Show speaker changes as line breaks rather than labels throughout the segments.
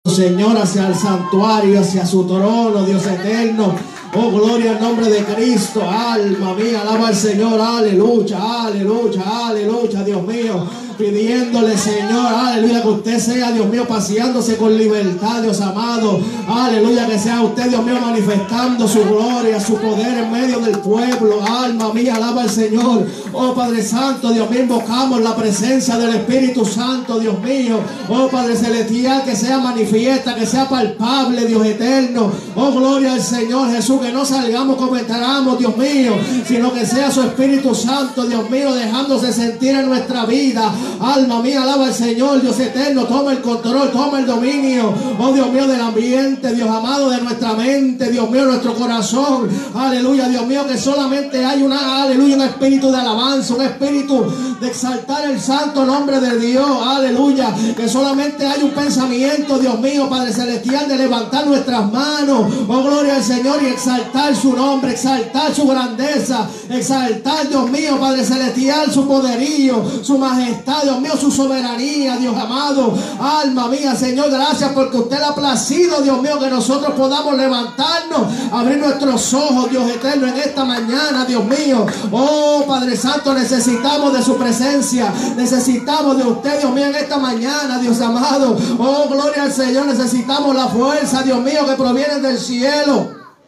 Señor, hacia el santuario, hacia su trono, Dios eterno. Oh, gloria al nombre de Cristo. Alma mía, alaba al Señor. Aleluya, aleluya, aleluya, Dios mío. Pidiéndole, Señor, aleluya, que usted sea, Dios mío, paseándose con libertad, Dios amado. Aleluya, que sea usted, Dios mío, manifestando su gloria, su poder en medio del pueblo. Alma mía, alaba al Señor. Oh, Padre Santo, Dios mío, invocamos la presencia del Espíritu Santo, Dios mío. Oh, Padre Celestial, que sea manifiesta, que sea palpable, Dios eterno. Oh, gloria al Señor Jesús, que no salgamos como entramos, Dios mío, sino que sea su Espíritu Santo, Dios mío, dejándose sentir en nuestra vida. Alma mía, alaba al Señor, Dios eterno. Toma el control, toma el dominio, oh Dios mío, del ambiente, Dios amado, de nuestra mente, Dios mío, nuestro corazón. Aleluya, Dios mío, que solamente hay aleluya, un espíritu de alabanza, un espíritu de exaltar el santo nombre de Dios. Aleluya, que solamente hay un pensamiento, Dios mío, Padre Celestial, de levantar nuestras manos, oh gloria al Señor, y exaltar su nombre, exaltar su grandeza, exaltar, Dios mío, Padre Celestial, su poderío, su majestad, Dios mío, su soberanía, Dios amado. Alma mía, Señor, gracias porque usted le ha placido, Dios mío, que nosotros podamos levantarnos, abrir nuestros ojos, Dios eterno, en esta mañana, Dios mío. Oh, Padre Santo, necesitamos de su presencia, necesitamos de usted, Dios mío, en esta mañana, Dios amado. Oh, gloria al Señor, necesitamos la fuerza, Dios mío, que proviene del cielo.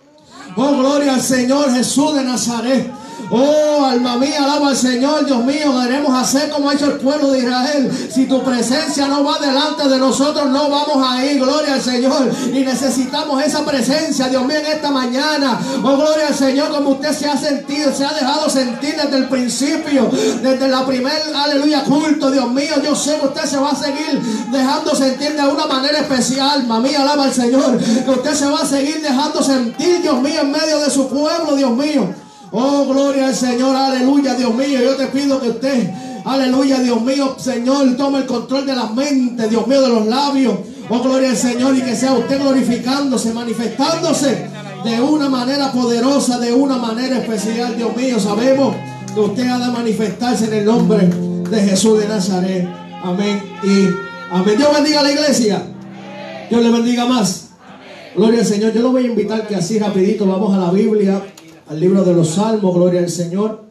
Oh, gloria al Señor Jesús de Nazaret. Oh, alma mía, alaba al Señor, Dios mío. Queremos hacer como ha hecho el pueblo de Israel. Si tu presencia no va delante de nosotros, no vamos a ir. Gloria al Señor. Y necesitamos esa presencia, Dios mío, en esta mañana. Oh, gloria al Señor, como usted se ha sentido, se ha dejado sentir desde el principio, desde la primer, aleluya, culto, Dios mío. Yo sé que usted se va a seguir dejando sentir de una manera especial. Alma mía, alaba al Señor. Que usted se va a seguir dejando sentir, Dios mío, en medio de su pueblo, Dios mío. Oh, gloria al Señor, aleluya, Dios mío. Yo te pido que usted, aleluya, Dios mío, Señor, tome el control de la mente, Dios mío, de los labios. Oh, gloria al Señor, y que sea usted glorificándose, manifestándose de una manera poderosa, de una manera especial, Dios mío. Sabemos que usted ha de manifestarse en el nombre de Jesús de Nazaret. Amén y amén. Dios bendiga a la iglesia. Dios le bendiga más. Gloria al Señor. Yo lo voy a invitar que así rapidito vamos a la Biblia, al libro de los Salmos. Gloria al Señor.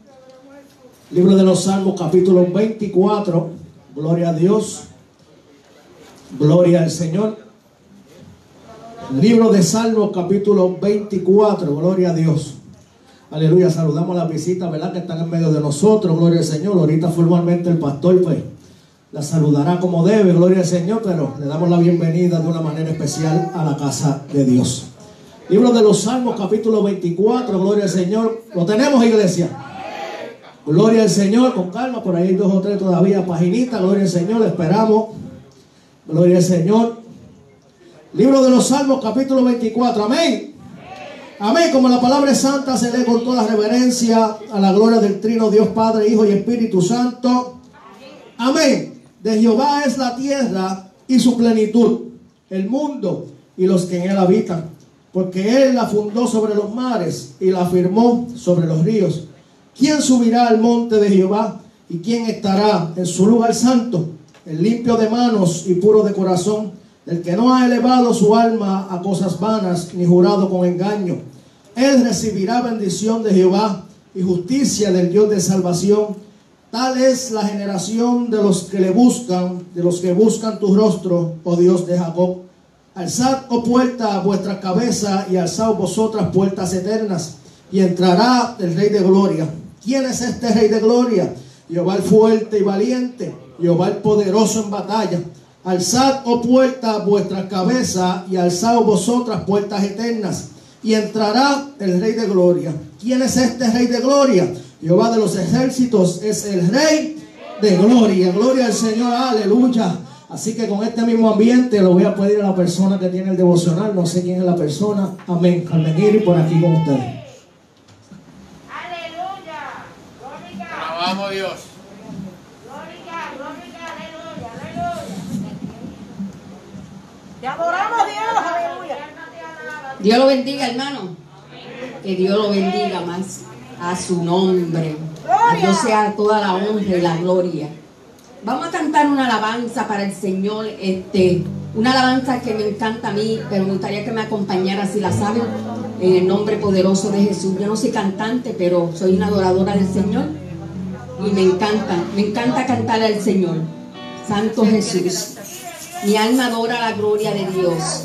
Libro de los Salmos, capítulo 24. Gloria a Dios. Gloria al Señor. Libro de Salmos, capítulo 24. Gloria a Dios. Aleluya. Saludamos a las visitas, ¿verdad?, que están en medio de nosotros. Gloria al Señor. Ahorita formalmente el pastor, pues, la saludará como debe. Gloria al Señor. Pero le damos la bienvenida de una manera especial a la casa de Dios. Libro de los Salmos, capítulo 24. Gloria al Señor. ¿Lo tenemos, iglesia? Gloria al Señor. Con calma, por ahí hay 2 o 3 todavía paginitas. Gloria al Señor, le esperamos. Gloria al Señor. Libro de los Salmos, capítulo 24. Amén. Amén. Como la palabra es santa, se lee con toda reverencia a la gloria del Trino Dios Padre, Hijo y Espíritu Santo. Amén. De Jehová es la tierra y su plenitud, el mundo y los que en él habitan. Porque él la fundó sobre los mares y la firmó sobre los ríos. ¿Quién subirá al monte de Jehová? ¿Y quién estará en su lugar santo? El limpio de manos y puro de corazón, el que no ha elevado su alma a cosas vanas, ni jurado con engaño. Él recibirá bendición de Jehová y justicia del Dios de salvación. Tal es la generación de los que le buscan, de los que buscan tu rostro, oh Dios de Jacob. Alzad, oh puerta, vuestra cabeza, y alzad vosotras puertas eternas, y entrará el Rey de Gloria. ¿Quién es este Rey de Gloria? Jehová el fuerte y valiente, Jehová el poderoso en batalla. Alzad, oh puerta, vuestra cabeza, y alzad vosotras puertas eternas, y entrará el Rey de Gloria. ¿Quién es este Rey de Gloria? Jehová de los ejércitos es el Rey de Gloria. Gloria al Señor, aleluya. Así que con este mismo ambiente lo voy a pedir a la persona que tiene el devocional. No sé quién es la persona. Amén. Al venir y por aquí con ustedes.
Aleluya. Glórica.
Alabamos a Dios.
Glórica, glórica, aleluya, aleluya. Te adoramos, Dios, aleluya.
Dios lo bendiga, hermano. Que Dios lo bendiga más a su nombre. A Dios sea toda la honra y la gloria. Vamos a cantar una alabanza para el Señor Una alabanza que me encanta a mí, pero me gustaría que me acompañara, si la saben, en el nombre poderoso de Jesús. Yo no soy cantante, pero soy una adoradora del Señor y me encanta cantar al Señor. Santo Jesús, mi alma adora la gloria de Dios.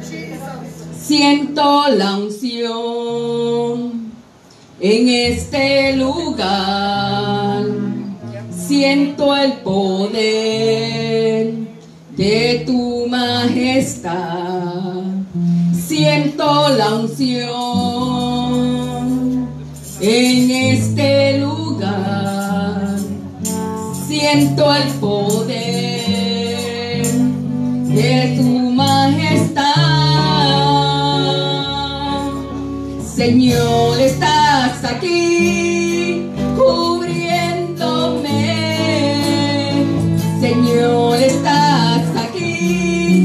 Siento la unción en este lugar, siento el poder de tu majestad, siento la unción en este lugar, siento el poder de tu majestad. Señor, estás aquí cubriéndome. Señor, estás aquí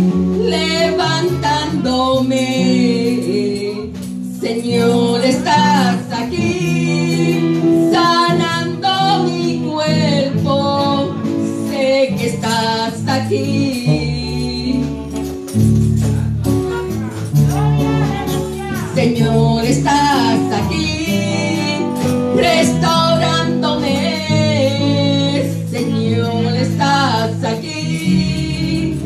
levantándome. Señor, estás aquí sanando mi cuerpo. Sé que estás aquí. Señor, estás aquí restaurándome. Señor, estás aquí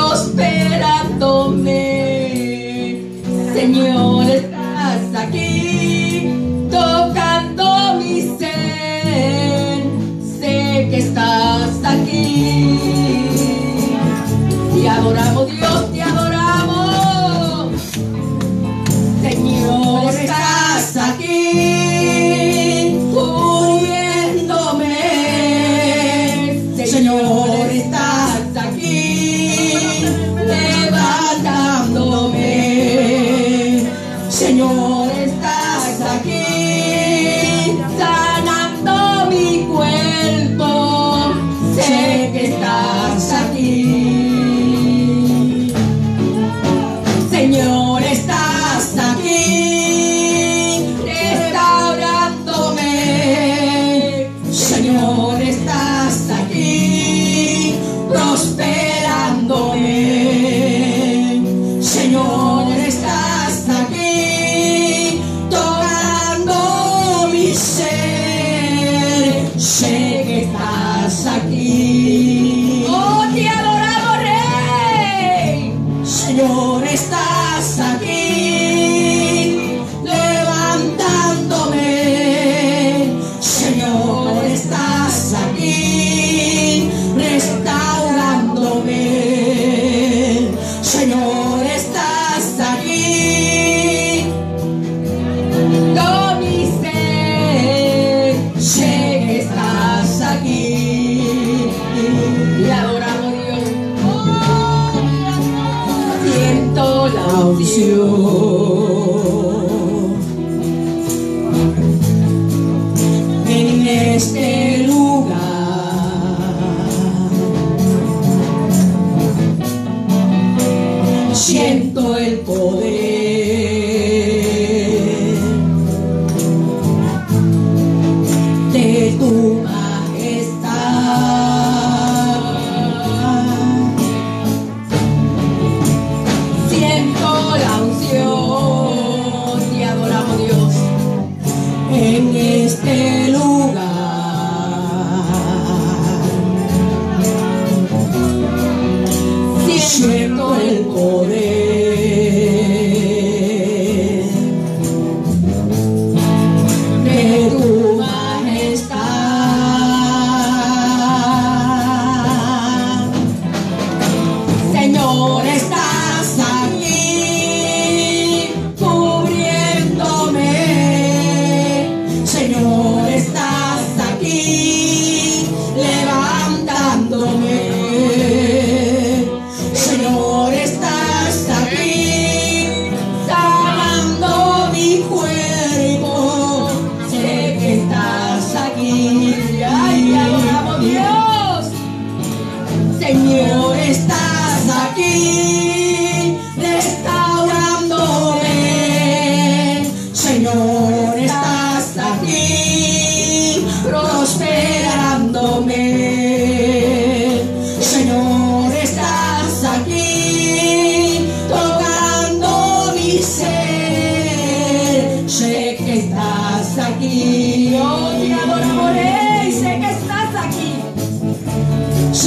prosperándome. Señor, estás aquí tocando mi ser. Sé que estás aquí. Te adoramos, Dios, te adoramos. Señor, estás aquí cubriéndome. Señor, estás aquí levantándome. Señor, estás aquí sanando mi cuerpo. Sé que estás aquí. Señor, estás aquí restaurándome. Señor, estás aquí prosperándome. Señor, estás aquí tocando mi ser. Sé que estás aquí. Oh, te adoramos, Rey. Señor, estás aquí levantándome. Señor, estás aquí restaurándome. Señor, estás aquí con mi ser. Sé que estás aquí. Y adoramos, Dios. Siento la unción en este lugar. Siento el poder de tu majestad. Siento la unción, te adoramos, Dios, en este lugar. Siento el poder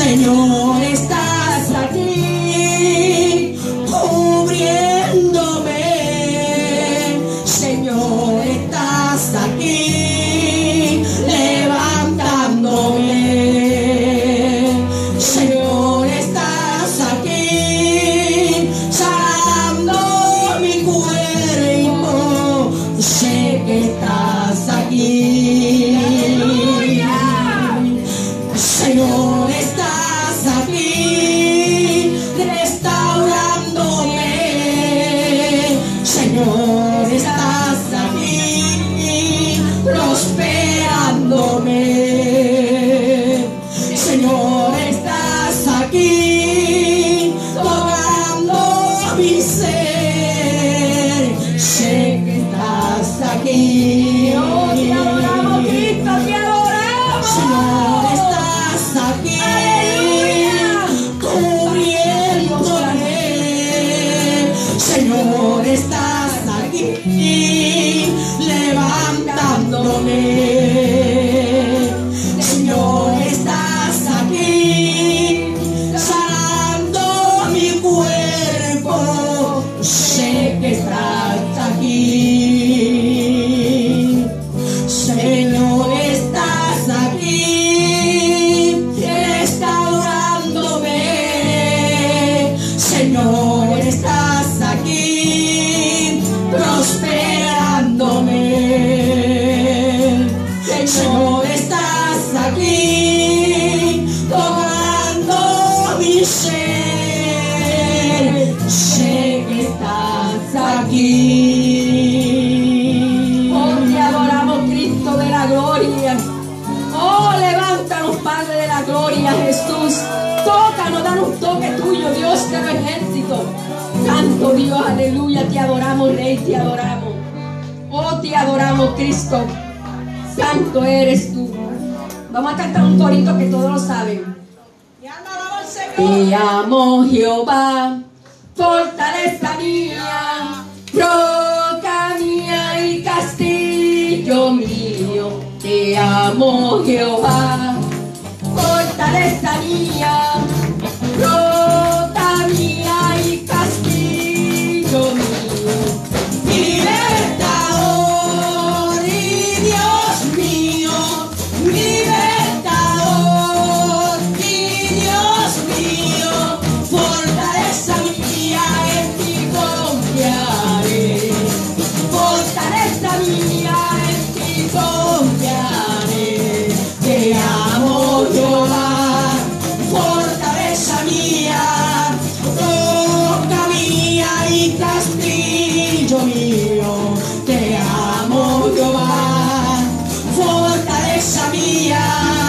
Señor, estás aquí cubriéndome. Señor, estás aquí levantándome. Señor, estás aquí sanando mi cuerpo. Sé que estás aquí. Señor, estás aquí restaurándome. Señor, estás aquí prosperándome. Señor, estás aquí tocando mi ser. Sé que estás aquí. Oh, te adoramos, Cristo, te adoramos. Señor, estás aquí cubriéndome. Señor, estás aquí levantándome. Señor, estás aquí sanando mi cuerpo. Sé que estás aquí. Señor, estás aquí restaurándome. Señor, estás aquí prosperándome. Señor, estás aquí tocando mi ser. Sé que estás aquí. Oh, te adoramos, Cristo de la gloria. Oh, levántanos, Padre de la gloria, Jesús. Tócanos, danos un toque tuyo, Dios de los ejércitos. Santo Dios, aleluya, te adoramos, Rey, te adoramos. Oh, te adoramos, Cristo. Santo eres tú. Vamos a cantar un corito que todos lo saben. Te amo, Jehová, fortaleza mía, roca mía y castillo mío. Te amo, Jehová, fortaleza mía, roca mía y castillo mío. Mi libertador y Dios mío, mi libertador y Dios mío, fortaleza mía, en ti confiaré. Fortaleza mía, en ti confiaré. Te amo, Jehová, fortaleza mía, roca mía y castillo mío. Te amo, Jehová, fortaleza mía,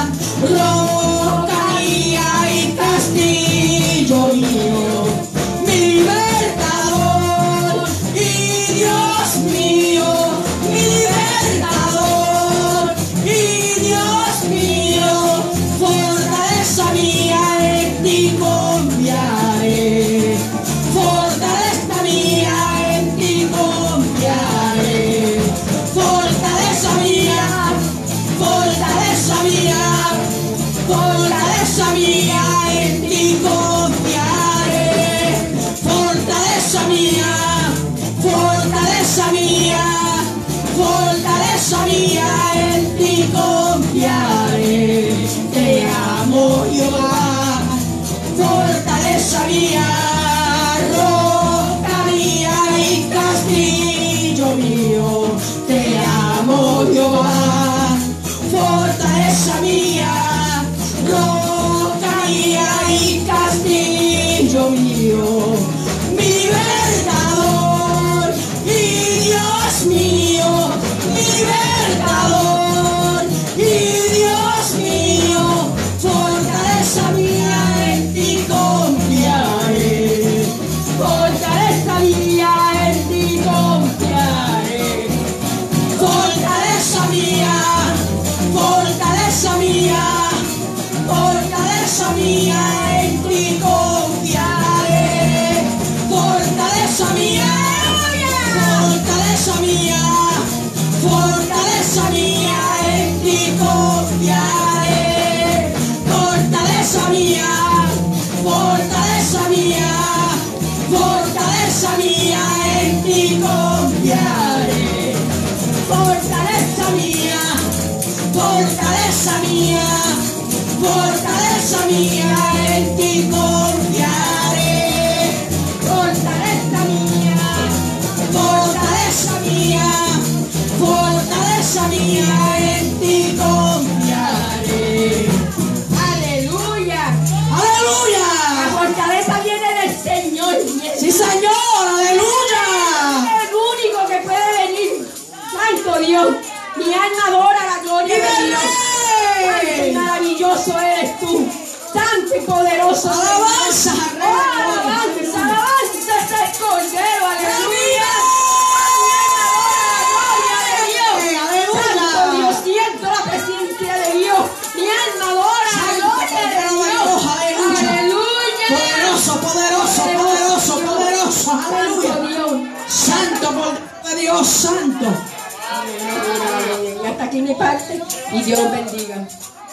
roca mía y castillo mío. Mi libertador y Dios mío, mi libertador y Dios mío, fortaleza mía, en ti confiaré. Fortaleza mía, en ti confiaré. Fortaleza mía, fortaleza mía, fortaleza mía, en ti confiaré. Fortaleza mía, fortaleza mía, fortaleza mía, en ti confiaré. Te amo, Jehová, fortaleza mía, roca mía y castillo mío. Te amo, Jehová, fortaleza mía, roca mía y castillo mío. Mi libertador y Dios mío, mi libertador y Dios mío, fortaleza mía, en ti confiaré. Fortaleza mía, en ti confiaré. Fortaleza mía, fortaleza mía, fortaleza mía, en ti confiaré. Fortaleza mía, fortaleza mía, fortaleza mía, en ti confiaré. Fortaleza mía. fortaleza mía, fortaleza mía, fortaleza mía, en ti confiaré. Fortaleza mía, fortaleza mía, fortaleza mía, en ti confiaré. Aleluya, aleluya. La fortaleza viene del Señor. Sí, Señor, aleluya. Es el único que puede venir. Santo Dios, mi alma adora la gloria de Dios. Santo y maravilloso eres tú, santo y poderoso. Alabanza, alabanza, alabanza es el Cordero, aleluya. Santo Dios, siento la presencia de Dios. Mi alma adora la gloria de Dios. Aleluya. Poderoso, poderoso, poderoso, poderoso. Aleluya. Santo poder de Dios, santo. Y hasta aquí mi parte. Y Dios los bendiga.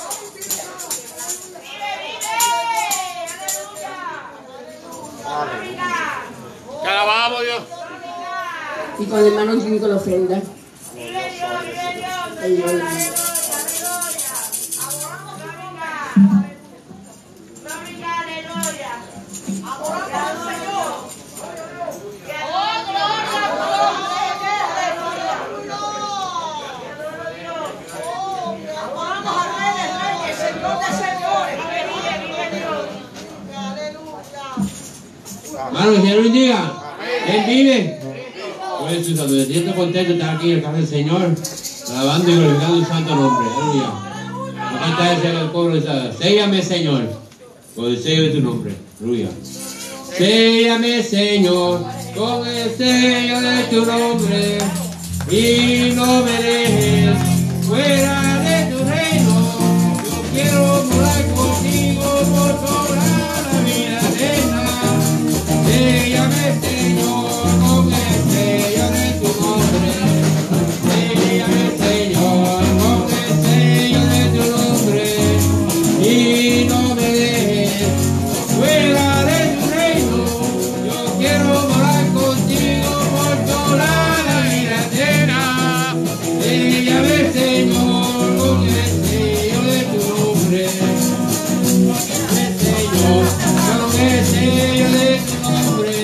Te alabamos, Dios.
Y con el hermano Jimmy con la ofrenda.
Hermano, que Señor bendiga. Él vive. Pues su salud. Siento contento de estar aquí en la casa del Señor, alabando y glorificando su santo nombre. Aleluya. No canta el coro de esa. Séllame, Señor, con el sello de tu nombre. Aleluya. Séllame, Señor, con el sello de tu nombre, y no me dejes fuera de tu reino. Yo quiero morar contigo por toda la vida eterna. Séllame, Señor, con el sello de tu nombre. Séllame, Señor, con el sello de tu nombre, y no me dejes fuera de tu reino. Yo quiero morar contigo por toda la vida eterna. Séllame, Señor, con el sello de tu nombre. Séllame, Señor, con el sello de tu nombre,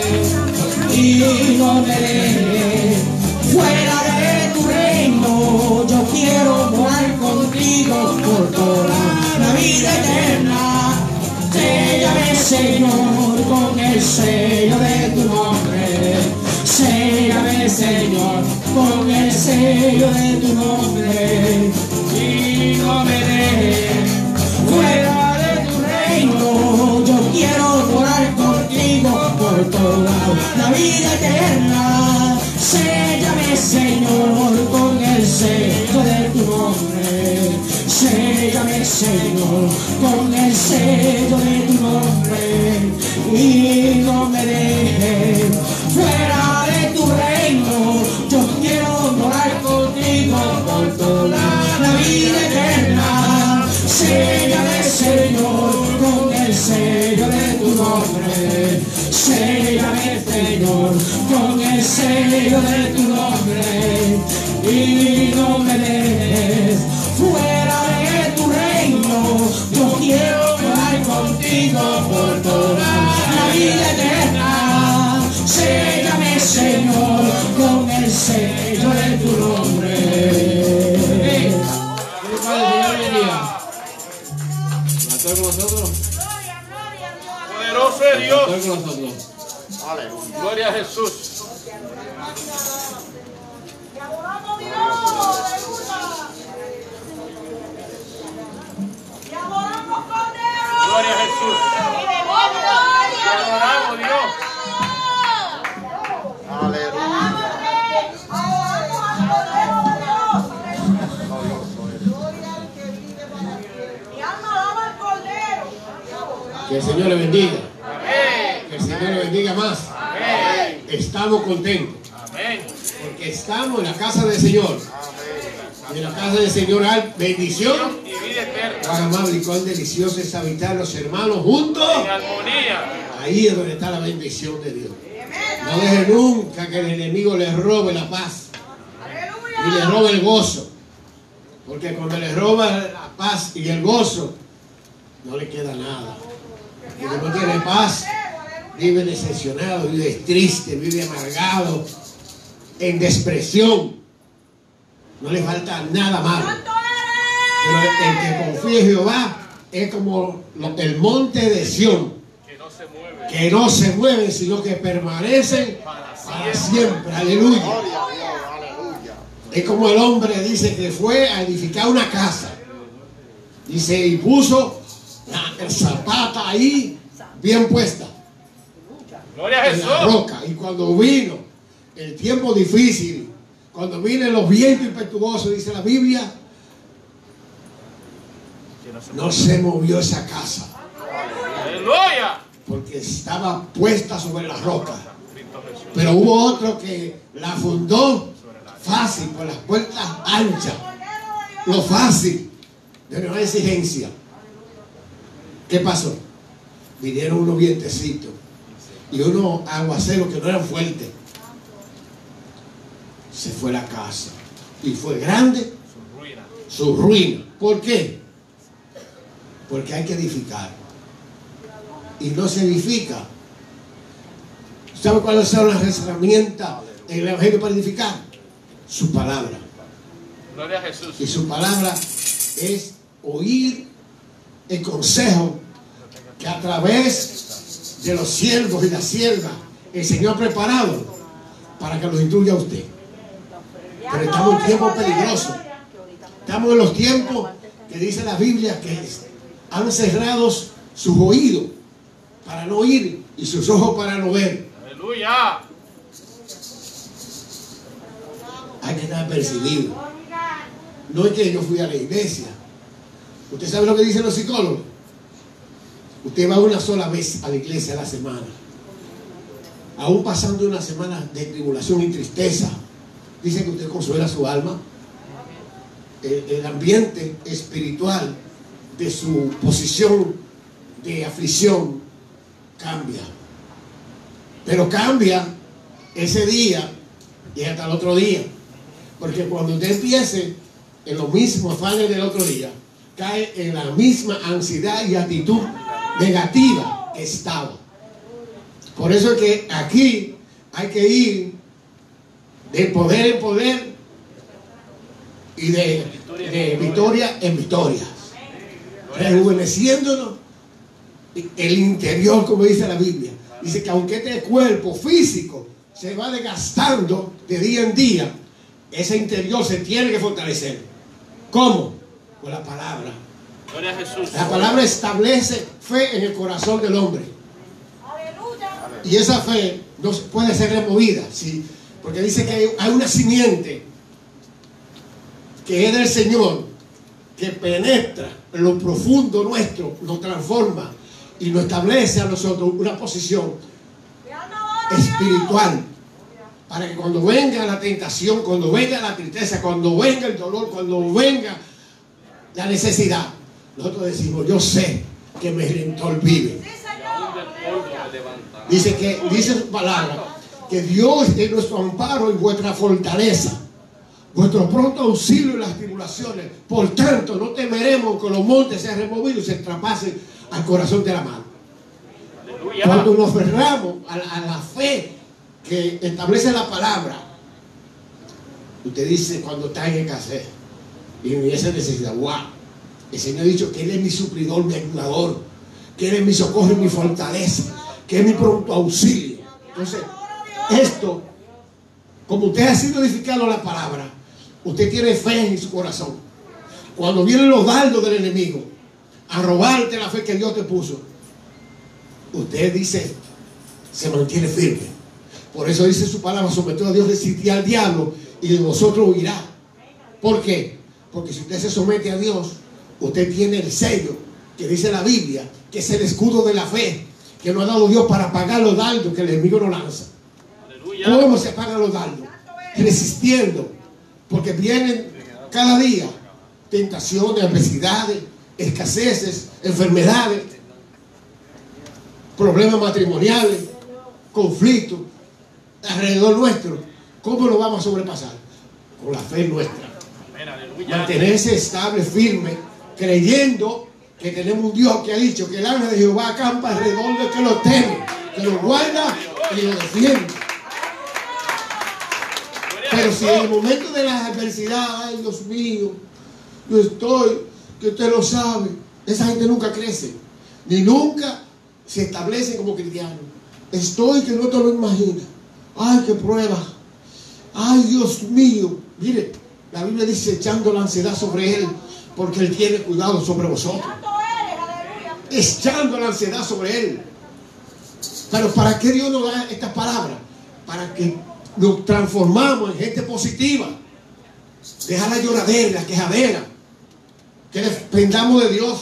y no me dejes fuera de tu reino. Yo quiero morar contigo por toda la vida eterna. Séllame, Señor, con el sello de tu nombre. Séllame, Señor, con el sello de tu nombre, y no me dejes fuera de tu reino. Yo quiero morar contigo por toda la vida eterna. Séllame, Señor, con el sello de tu nombre. Séllame, Señor, con el sello de tu nombre, y no me dejes fuera de tu reino. Yo quiero morar contigo por toda la vida eterna. Séllame, Señor, con el sello de tu nombre. Séllame, Señor, con el sello de tu nombre, y no me dejes fuera de tu reino. Yo quiero morar contigo por toda la vida eterna. Séllame, Señor, con el sello de tu nombre. Señor bendiga. ¿Estoy con nosotros?
Poderoso es Dios.
Estoy con nosotros.
Aleluya. Gloria a Jesús. Gloria a Jesús. Te adoramos, Dios.
Que el Señor le bendiga.
Amén.
Que el Señor le bendiga más.
Amén.
Estamos contentos
Amén.
porque estamos en la casa del Señor. En la casa del Señor hay bendición.
Y vida eterna.
Cuán amable y cuán delicioso es habitar los hermanos juntos.
En armonía.
Ahí es donde está la bendición de Dios. No deje nunca que el enemigo les robe la paz.
y le roba el gozo. Porque cuando le roba la paz y el gozo, no le queda nada. Y que no tiene paz, vive decepcionado, vive triste, vive amargado, en depresión. No le falta nada malo. Pero el que confía en Jehová es como el monte de Sión, que no se mueven, sino que permanecen para siempre. Aleluya. Es como el hombre dice que fue a edificar una casa. Dice, y puso la zapata ahí bien puesta.
Gloria a
En
Jesús.
la roca. Y cuando vino el tiempo difícil, cuando vienen los vientos impetuosos, dice la Biblia, no se movió esa casa,
Aleluya.
porque estaba puesta sobre la roca. Pero hubo otro que la fundó fácil, con las puertas anchas. Lo fácil, de no exigencia. ¿Qué pasó? Vinieron unos vientecitos y unos aguaceros que no eran fuertes. Se fue la casa y fue grande su ruina. ¿Por qué? Porque hay que edificar y no se edifica. ¿Sabe cuáles son las herramientas en el Evangelio para edificar? Su palabra.
Gloria a Jesús.
Y su palabra es oír el consejo que a través de los siervos y las siervas el Señor ha preparado para que los instruya a usted. Pero estamos en tiempos peligrosos. Estamos en los tiempos que dice la Biblia que han cerrado sus oídos para no oír y sus ojos para no ver.
Aleluya.
Hay que estar percibido. No es que yo fui a la iglesia. ¿Usted sabe lo que dicen los psicólogos? Usted va una sola vez a la iglesia a la semana. Aún pasando una semana de tribulación y tristeza, dice que usted consuela su alma. El ambiente espiritual de su posición de aflicción cambia. Pero cambia ese día y hasta el otro día. Porque cuando usted empiece en los mismos afanes del otro día, cae en la misma ansiedad y actitud negativa que estaba. Por eso es que aquí hay que ir de poder en poder y de victoria en victoria, rejuveneciéndonos el interior, como dice la Biblia. Dice que aunque este cuerpo físico se va desgastando de día en día, ese interior se tiene que fortalecer. ¿Cómo? Con la palabra.
Gloria a Jesús.
La palabra establece fe en el corazón del hombre. Y esa fe no puede ser removida, ¿sí? Porque dice que hay una simiente que es del Señor, que penetra en lo profundo nuestro, nos transforma y nos establece a nosotros una posición espiritual, para que cuando venga la tentación, cuando venga la tristeza, cuando venga el dolor, cuando venga la necesidad, nosotros decimos, yo sé que mi Redentor vive. Dice su palabra, que Dios es nuestro amparo y vuestra fortaleza, vuestro pronto auxilio en las tribulaciones. Por tanto, no temeremos que los montes sean removidos y se traspasen al corazón de la mano.
Aleluya.
Cuando nos aferramos a la fe que establece la palabra, usted dice cuando está en escasez y en esa necesidad, wow, el Señor ha dicho que Él es mi suplidor, mi ayudador, que Él es mi socorro y mi fortaleza, que es mi pronto auxilio. Entonces, esto, como usted ha sido edificado en la palabra, usted tiene fe en su corazón. Cuando vienen los dardos del enemigo a robarte la fe que Dios te puso, usted dice, se mantiene firme. Por eso dice su palabra, sometido a Dios, resistid al diablo y de vosotros huirá. ¿Por qué? Porque si usted se somete a Dios, usted tiene el sello que dice la Biblia, que es el escudo de la fe que nos ha dado Dios para apagar los dardos que el enemigo nos lanza.
Aleluya.
¿Cómo se apagan los dardos? Resistiendo, porque vienen cada día tentaciones, adversidades, escaseces, enfermedades, problemas matrimoniales, conflictos alrededor nuestro. ¿Cómo lo vamos a sobrepasar?
con la fe nuestra.
Amén, aleluya.
Mantenerse estable, firme, creyendo que tenemos un Dios que ha dicho que el ángel de Jehová acampa alrededor del que lo teme, que lo guarda y lo defiende. Pero si en el momento de la adversidad, ay Dios mío, yo estoy, que usted lo sabe, esa gente nunca crece, ni nunca se establece como cristianos. Estoy que no te lo imaginas. Ay, qué prueba. Ay, Dios mío. Mire, la Biblia dice echando la ansiedad sobre Él, porque Él tiene cuidado sobre vosotros. Echando la ansiedad sobre Él. Pero ¿para qué Dios nos da esta palabra? Para que nos transformamos en gente positiva. Dejar la lloradera, la quejadera. Que dependamos de Dios.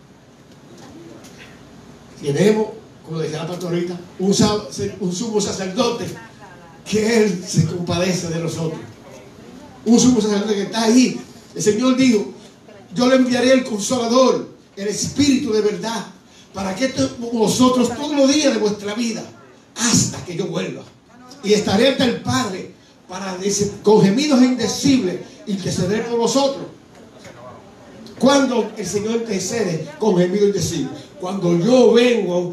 Tenemos, como decía la pastorita, un sumo sacerdote que Él se compadece de nosotros. Un sumo sacerdote que está ahí. El Señor dijo: yo le enviaré el Consolador, el Espíritu de verdad, para que esté con vosotros todos los días de vuestra vida, hasta que yo vuelva. Y estaré ante el Padre para con gemidos indecibles interceder por vosotros. Cuando el Señor intercede con gemidos indecibles, cuando yo vengo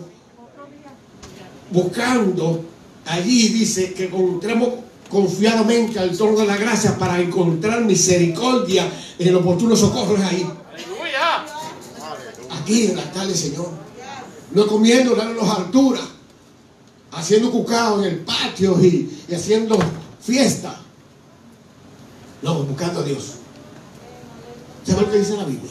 buscando, allí dice que encontremos confiadamente al trono de la gracia para encontrar misericordia en el oportuno socorro. Es ahí.
Aleluya.
Aquí en la tarde, Señor. No comiendo en las alturas, haciendo cucao en el patio y haciendo fiesta. No, buscando a Dios. ¿Sabe lo que dice la Biblia?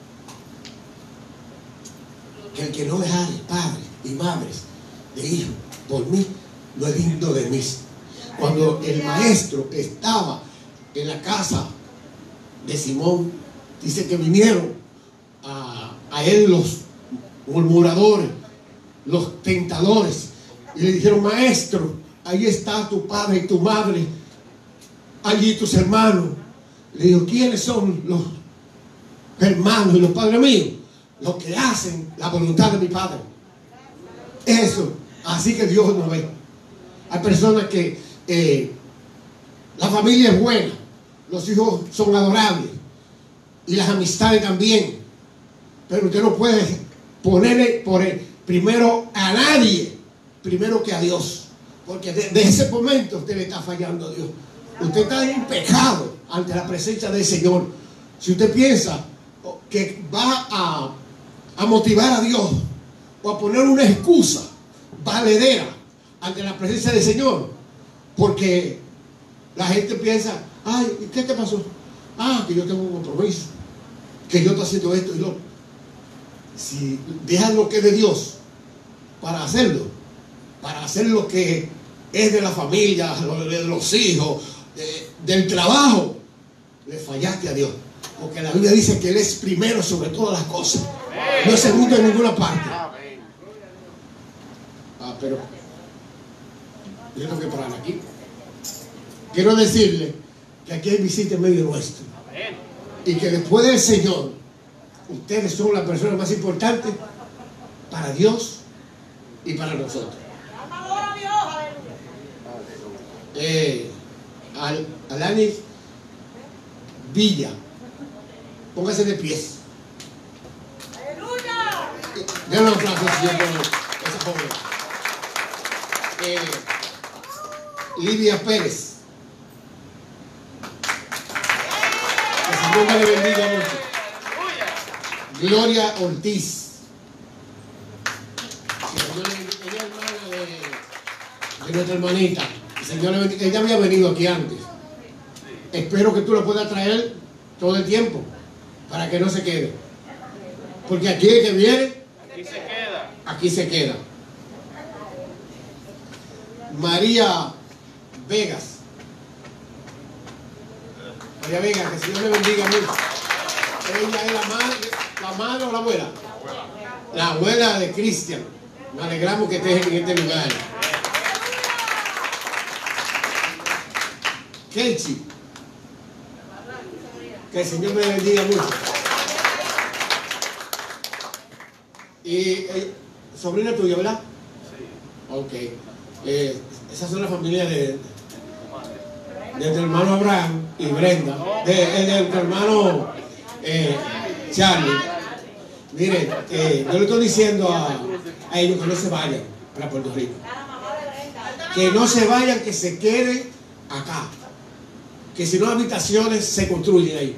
Que el que no dejare padres y madres de hijos por mí, no es digno de mí. Cuando el maestro estaba en la casa de Simón, dice que vinieron a él los murmuradores, los tentadores, y le dijeron: maestro, ahí está tu padre y tu madre, allí tus hermanos. Le dijo: ¿quiénes son los hermanos y los padres míos? Los que hacen la voluntad de mi Padre. Eso, así que Dios nos ve. Hay personas que la familia es buena, los hijos son adorables y las amistades también, pero usted no puede ponerle primero a nadie, primero que a Dios, porque de ese momento usted le está fallando a Dios. Usted está en pecado ante la presencia del Señor. Si usted piensa que va a motivar a Dios o a poner una excusa valedera ante la presencia del Señor, porque la gente piensa: ay, ¿qué te pasó? Ah, que yo tengo un compromiso, que yo estoy haciendo esto y lo. Si dejan lo que es de Dios para hacer lo que es de la familia, de los hijos, del trabajo, le fallaste a Dios. Porque la Biblia dice que Él es primero sobre todas las cosas, no es segundo en ninguna parte. Pero yo tengo que parar aquí. Quiero decirle que aquí hay visita en medio nuestro, y que después del Señor, ustedes son las personas más importantes para Dios y para nosotros. Alanis Villa, póngase de pies.
¡Aleluya!
Denle un aplauso al Señor por esa joven. Lidia Pérez. Que el Señor me le bendiga mucho. Gloria Ortiz. Que el Señor le bendiga. Ella es hermana de nuestra hermanita. El Señor le bendiga. Ella había venido aquí antes. Espero que tú la puedas traer todo el tiempo para que no se quede. Porque aquí el que viene,
Aquí se queda.
aquí se queda. María Vegas. María Vegas, que el Señor le bendiga mucho. Ella es la madre o la abuela. La abuela de Cristian. Me alegramos que estés en este lugar. Kelchi. Que el Señor me bendiga mucho. Y sobrina tuya, ¿verdad? Sí. Ok. Esas son las familias de de tu hermano Abraham y Brenda, de tu hermano Charlie. Mire, yo le estoy diciendo a ellos que no se vayan para Puerto Rico. Que no se vayan, que se queden acá. Que si no, habitaciones se construyen ahí.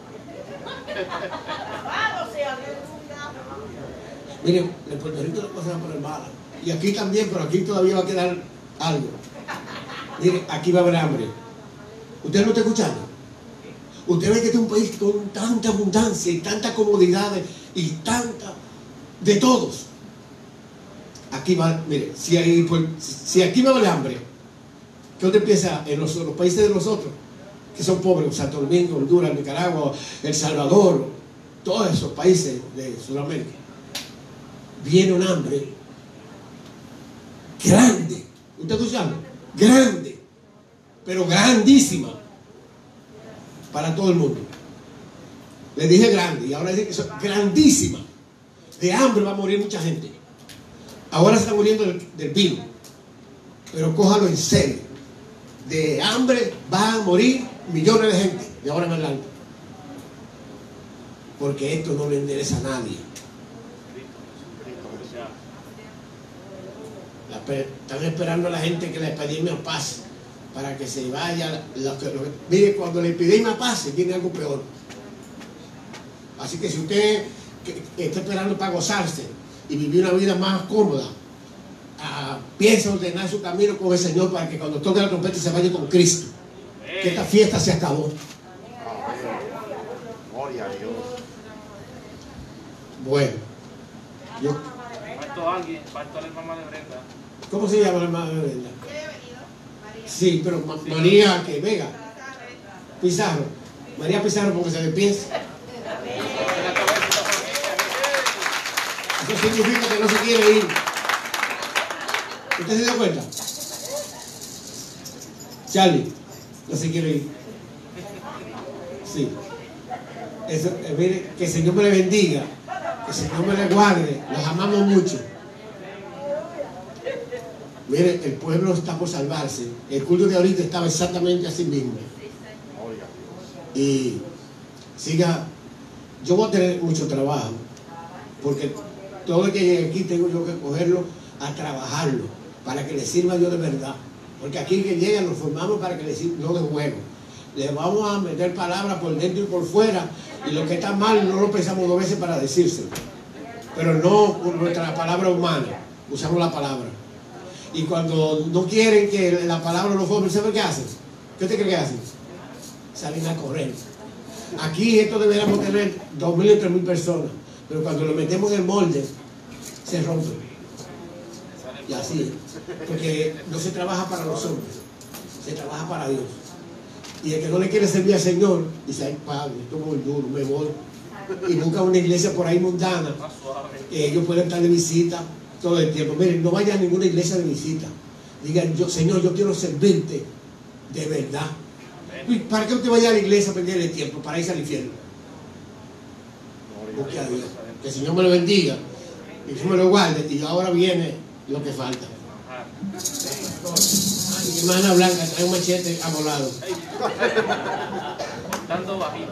Miren, en Puerto Rico las cosas van a poner malas. Y aquí también, pero aquí todavía va a quedar algo. Miren, aquí va a haber hambre. ¿Usted no está escuchando? Usted ve que este es un país con tanta abundancia y tantas comodidades y tanta de todos. Aquí va, mire, si aquí va a haber hambre, ¿qué dónde empieza? En los países de nosotros, que son pobres, Santo Domingo, Honduras, Nicaragua, El Salvador, todos esos países de Sudamérica. Viene un hambre grande. ¿Usted está escuchando? Grande, pero grandísima para todo el mundo. Le dije grande y ahora dije que es grandísima. De hambre va a morir mucha gente. Ahora se está muriendo del vino, pero cójalo en serio. De hambre van a morir millones de gente de ahora en adelante, porque esto no le endereza a nadie. Están esperando a la gente que le pedimos paz para que se vaya. Mire, cuando le pedimos paz viene algo peor. Así que si usted está esperando para gozarse y vivir una vida más cómoda, piensa ordenar su camino con el Señor para que cuando toque la trompeta se vaya con Cristo. Que esta fiesta se acabó.
Gloria a Dios.
Bueno,
Faltó la mamá de Brenda.
¿cómo se llama la hermana de Brenda? Sí, pero María que Vega Pizarro. María Pizarro, porque se despiensa. Eso significa que no se quiere ir. ¿Usted se dio cuenta? Charlie no se quiere ir. Sí. Eso, mire, que el Señor me le bendiga, que el Señor me le guarde. Los amamos mucho. Mire, el pueblo está por salvarse. El culto de ahorita estaba exactamente así mismo. Y siga, yo voy a tener mucho trabajo, porque todo el que llegue aquí tengo yo que cogerlo a trabajarlo, para que le sirva a Dios de verdad. Porque aquí que llega nos formamos para que le sirva, no de juego. Le vamos a meter palabras por dentro y por fuera, y lo que está mal no lo pensamos dos veces para decírselo. Pero no con nuestra palabra humana, usamos la palabra. Y cuando no quieren que la palabra lo forme, ¿saben qué hacen? ¿Qué usted cree que hacen? Salen a correr. Aquí esto deberíamos tener 2.000 o 3.000 personas, pero cuando lo metemos en el molde, se rompe. Y así, porque no se trabaja para los hombres, se trabaja para Dios. Y el que no le quiere servir al Señor, dice, ay padre, esto es muy duro, me voy. Y busca una iglesia por ahí mundana. Ellos pueden estar de visita todo el tiempo. Miren, no vayan a ninguna iglesia de visita. Digan, Señor, yo quiero servirte de verdad. ¿Para qué usted vaya a la iglesia a perderle tiempo? Para irse al infierno. Busque a Dios. Que el Señor me lo bendiga y que me lo guarde. Y ahora viene lo que falta. Ay, mi hermana Blanca trae un machete amolado.
Dando bajito.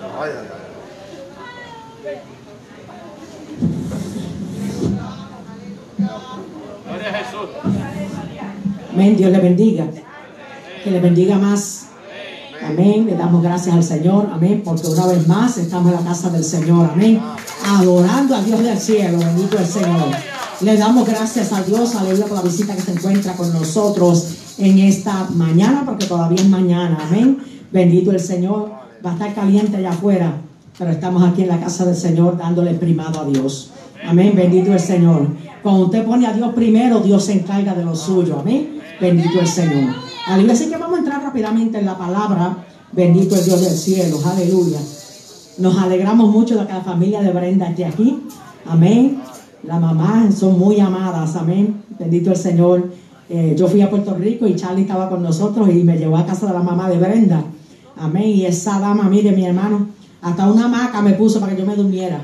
Gloria a Jesús.
Amén, Dios le bendiga. Que le bendiga más. Amén, le damos gracias al Señor. Amén, porque una vez más estamos en la casa del Señor. Amén, adorando a Dios del cielo. Bendito el Señor. Le damos gracias a Dios, aleluya, por la visita que se encuentra con nosotros en esta mañana, porque todavía es mañana. Amén, bendito el Señor. Va a estar caliente allá afuera, pero estamos aquí en la casa del Señor dándole primado a Dios. Amén, bendito el Señor. Cuando usted pone a Dios primero, Dios se encarga de lo suyo. Amén, bendito el Señor. Aleluya. Así que vamos a entrar rápidamente en la palabra. Bendito el Dios del cielo. Aleluya. Nos alegramos mucho de que la familia de Brenda esté aquí. Amén. La mamá son muy amadas. Amén. Bendito el Señor. Yo fui a Puerto Rico y Charlie estaba con nosotros y me llevó a casa de la mamá de Brenda. Amén. Y esa dama, mire, mi hermano, hasta una hamaca me puso para que yo me durmiera.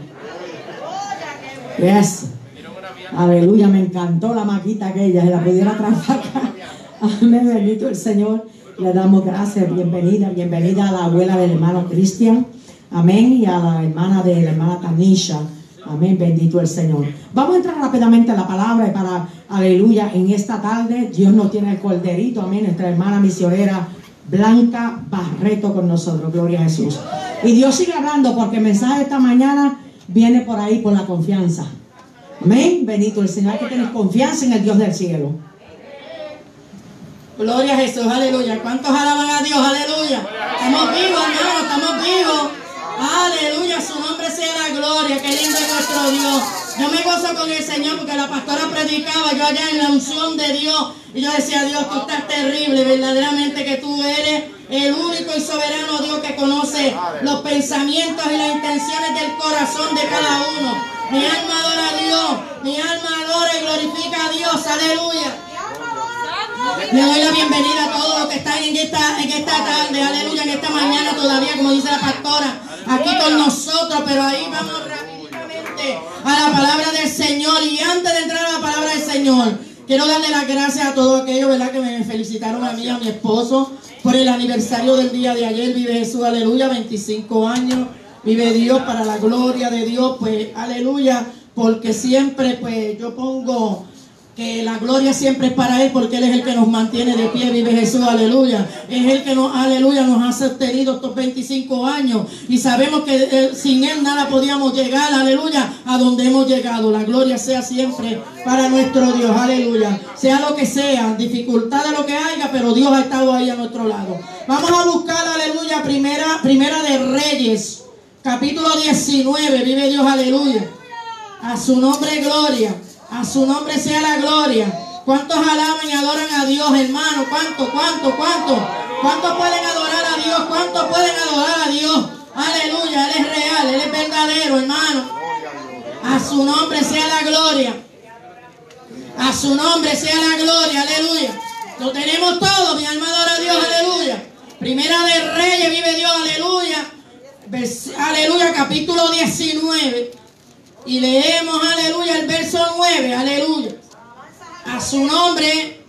Yes. Aleluya. Me encantó la maquita aquella. Se la pudiera traer acá. Amén, bendito el Señor. Le damos gracias, bienvenida a la abuela del hermano Cristian, amén, y a la hermana de la hermana Tanisha, amén, bendito el Señor. Vamos a entrar rápidamente a la palabra y para, aleluya, en esta tarde Dios nos tiene el corderito, amén, nuestra hermana misionera Blanca Barreto con nosotros, gloria a Jesús. Y Dios sigue hablando porque el mensaje de esta mañana viene por ahí, por la confianza, amén, bendito el Señor. Hay que tener confianza en el Dios del cielo. Gloria a Jesús, aleluya. ¿Cuántos alaban a Dios? Aleluya. Estamos vivos, hermano, estamos vivos. Aleluya, su nombre sea la gloria. Qué lindo es nuestro Dios. Yo me gozo con el Señor porque la pastora predicaba, yo allá en la unción de Dios, y yo decía, Dios, tú estás terrible, verdaderamente que tú eres el único y soberano Dios que conoce los pensamientos y las intenciones del corazón de cada uno. Mi alma adora a Dios, mi alma adora y glorifica a Dios, aleluya. Le doy la bienvenida a todos los que están en esta tarde, aleluya, en esta mañana todavía, como dice la pastora, aquí con nosotros, pero ahí vamos rápidamente a la palabra del Señor. Y antes de entrar a la palabra del Señor, quiero darle las gracias a todos aquellos, ¿verdad?, que me felicitaron a mí y a mi esposo por el aniversario del día de ayer. Vive Jesús, aleluya, 25 años, vive Dios, para la gloria de Dios, pues, aleluya, porque siempre, pues, yo pongo que la gloria siempre es para Él, porque Él es el que nos mantiene de pie. Vive Jesús, aleluya. Es el que nos, aleluya, nos ha sostenido estos 25 años. Y sabemos que sin Él nada podíamos llegar, aleluya, a donde hemos llegado. La gloria sea siempre para nuestro Dios, aleluya. Sea lo que sea, dificultad de lo que haya, pero Dios ha estado ahí a nuestro lado. Vamos a buscar, aleluya, primera de Reyes, capítulo 19. Vive Dios, aleluya. A su nombre, gloria. A su nombre sea la gloria. ¿Cuántos alaban y adoran a Dios, hermano? ¿Cuántos pueden adorar a Dios? ¿Cuántos pueden adorar a Dios? Aleluya, Él es real, Él es verdadero, hermano. A su nombre sea la gloria. A su nombre sea la gloria, aleluya. Lo tenemos todo, mi alma adora a Dios, aleluya. Primera de Reyes, vive Dios, aleluya. Aleluya, capítulo 19. Y leemos, aleluya, el verso 9, aleluya. A su nombre.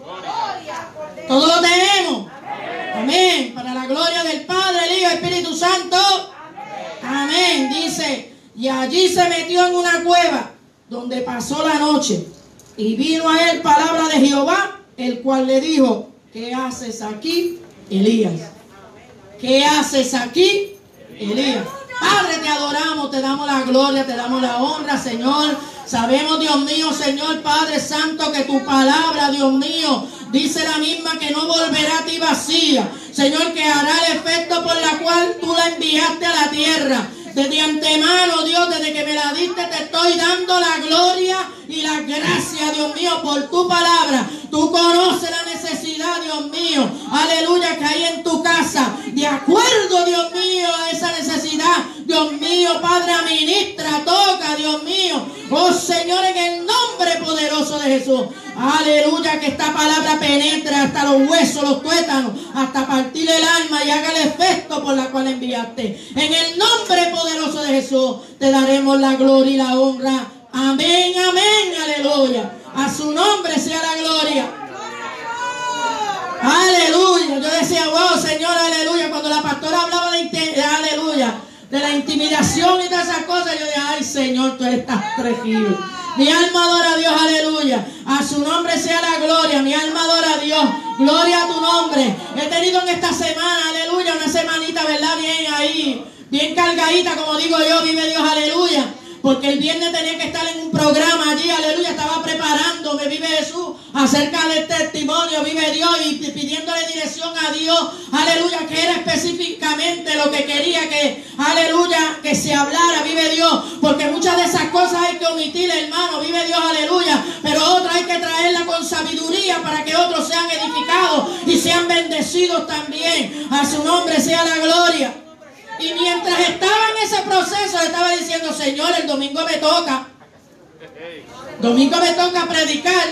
Todo lo tenemos. Amén. Para la gloria del Padre, el Hijo y Espíritu Santo. Amén. Dice, y allí se metió en una cueva donde pasó la noche. Y vino a él palabra de Jehová, el cual le dijo, ¿qué haces aquí, Elías? ¿Qué haces aquí, Elías? Padre, te adoramos, te damos la gloria, te damos la honra, Señor. Sabemos, Dios mío, Señor Padre Santo, que tu palabra, Dios mío, dice la misma que no volverá a ti vacía. Señor, que hará el efecto por la cual tú la enviaste a la tierra. Desde antemano, Dios, desde que me la diste, te estoy dando la gloria y la gracia, Dios mío, por tu palabra. Tú conoces la necesidad, Dios mío, aleluya, que hay en tu casa. De acuerdo, Dios mío, a esa necesidad, Dios mío, Padre, administra, toca, Dios mío. Oh, Señor, en el nombre poderoso de Jesús. Aleluya, que esta palabra penetre hasta los huesos, los tuétanos, hasta partir el alma y haga el efecto por la cual enviaste. En el nombre poderoso de Jesús te daremos la gloria y la honra. Amén, amén, aleluya. A su nombre sea la gloria. Aleluya. Yo decía, wow, Señor, aleluya. Cuando la pastora hablaba aleluya, de la intimidación y todas esas cosas, yo dije, ay, Señor, tú estás terrible. Mi alma adora a Dios, aleluya. A su nombre sea la gloria. Mi alma adora a Dios. Gloria a tu nombre. He tenido en esta semana, aleluya, una semanita, ¿verdad? Bien ahí, bien cargadita, como digo yo, vive Dios, aleluya. Porque el viernes tenía que estar en un programa allí, aleluya, estaba preparándome, vive Jesús, acerca del testimonio, vive Dios, y pidiéndole dirección a Dios, aleluya, que era específicamente lo que quería que, aleluya, que se hablara, vive Dios, porque muchas de esas cosas hay que omitir, hermano, vive Dios, aleluya, pero otras hay que traerlas con sabiduría para que otros sean edificados y sean bendecidos también. A su nombre sea la gloria. Y mientras estaba en ese proceso, estaba diciendo, Señor, el domingo me toca. Domingo me toca predicar.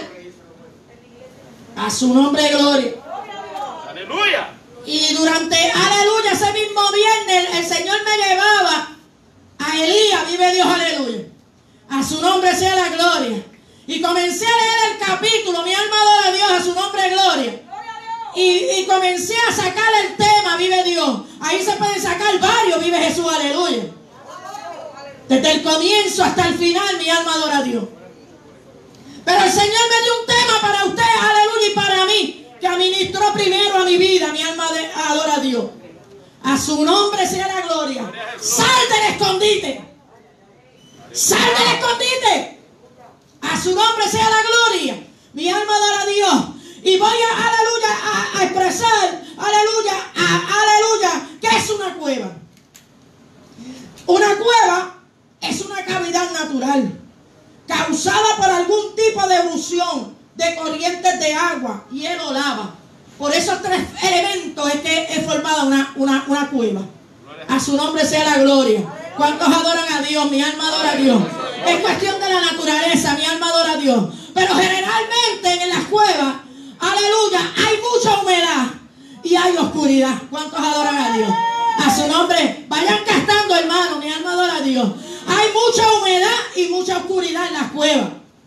A su nombre, gloria.
Aleluya.
Y durante, aleluya, ese mismo viernes, el Señor me llevaba a Elías, vive Dios, aleluya. A su nombre sea la gloria. Y comencé a leer el capítulo, mi alma adora a Dios, a su nombre, gloria. Y comencé a sacar el tema, vive Dios. Ahí se pueden sacar varios, vive Jesús, aleluya. Desde el comienzo hasta el final, mi alma adora a Dios. Pero el Señor me dio un tema para usted, aleluya, y para mí, que administró primero a mi vida, mi alma adora a Dios. A su nombre sea la gloria. Sal del escondite. Sal del escondite. A su nombre sea la gloria. Mi alma adora a Dios. Y voy a, aleluya, a expresar, aleluya, ¿qué es una cueva? Una cueva es una cavidad natural causada por algún tipo de erupción de corrientes de agua, hielo o lava. Por esos tres elementos es que es formada una cueva. A su nombre sea la gloria. ¿Cuántos adoran a Dios? Mi alma adora a Dios. Es cuestión de la naturaleza, mi alma adora a Dios. Pero generalmente en las cuevas, aleluya, hay mucha humedad y hay oscuridad. ¿Cuántos adoran a Dios? A su nombre, vayan cantando, hermano, mi alma adora a Dios. Hay mucha humedad y mucha oscuridad en las cuevas.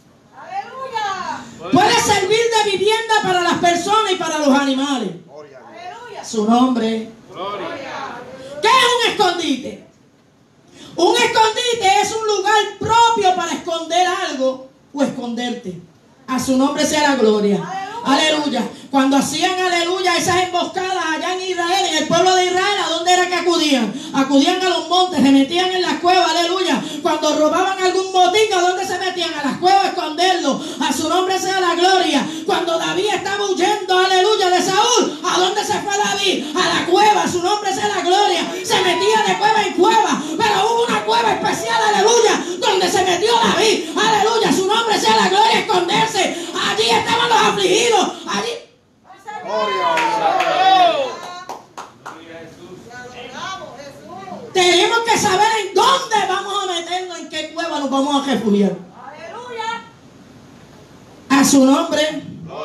Puede servir de vivienda para las personas y para los animales. Su nombre. ¿Qué es un escondite? Un escondite es un lugar propio para esconder algo o esconderte. A su nombre sea la gloria. Aleluya. Cuando hacían, aleluya, esas emboscadas allá en Israel, en el pueblo de Israel, ¿a dónde era que acudían? Acudían a los montes, se metían en las cuevas, aleluya. Cuando robaban algún botín, ¿a dónde se metían? A las cuevas a esconderlo. A su nombre sea la gloria. Cuando David estaba huyendo, aleluya, de Saúl, ¿a dónde se fue David? A la cueva, a su nombre sea la gloria. Se metía de cueva en cueva, pero hubo una cueva especial, aleluya, donde se metió David, aleluya, su nombre sea la gloria, esconderse. Allí estaban los afligidos, allí. Tenemos que saber en dónde vamos a meternos, en qué cueva nos vamos a refugiar. A su nombre.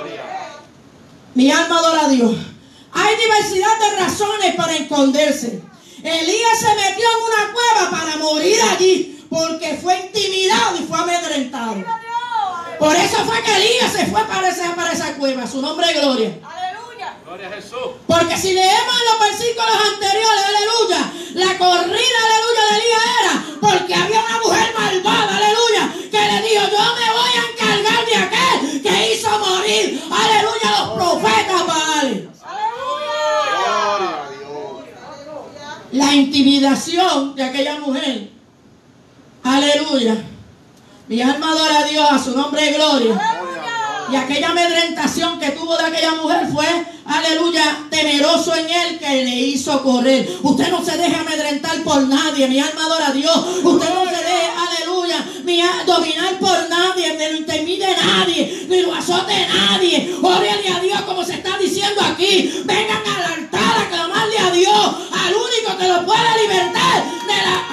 Mi alma adora a Dios. Hay diversidad de razones para esconderse. Elías se metió en una cueva para morir allí, porque fue intimidado y fue amedrentado. Por eso fue que Elías se fue para esa cueva. Su nombre es gloria.
Aleluya. Gloria a Jesús.
Porque si leemos los versículos anteriores, aleluya, la corrida, aleluya, de Elías era porque había una mujer malvada, aleluya, que le dijo: yo me voy a encargar de aquel que hizo morir, aleluya, a los profetas Baales. La intimidación de aquella mujer, aleluya. Mi alma adora a Dios, a su nombre de gloria. Y aquella amedrentación que tuvo de aquella mujer fue, aleluya, temeroso en él, que le hizo correr. Usted no se deje amedrentar por nadie. Mi alma adora a Dios. Usted no se deje, aleluya, dominar por nadie, ni lo intimide nadie, ni lo azote nadie. Órale a Dios como se está diciendo aquí. Vengan al altar a clamarle a Dios, al único que lo puede libertar de la...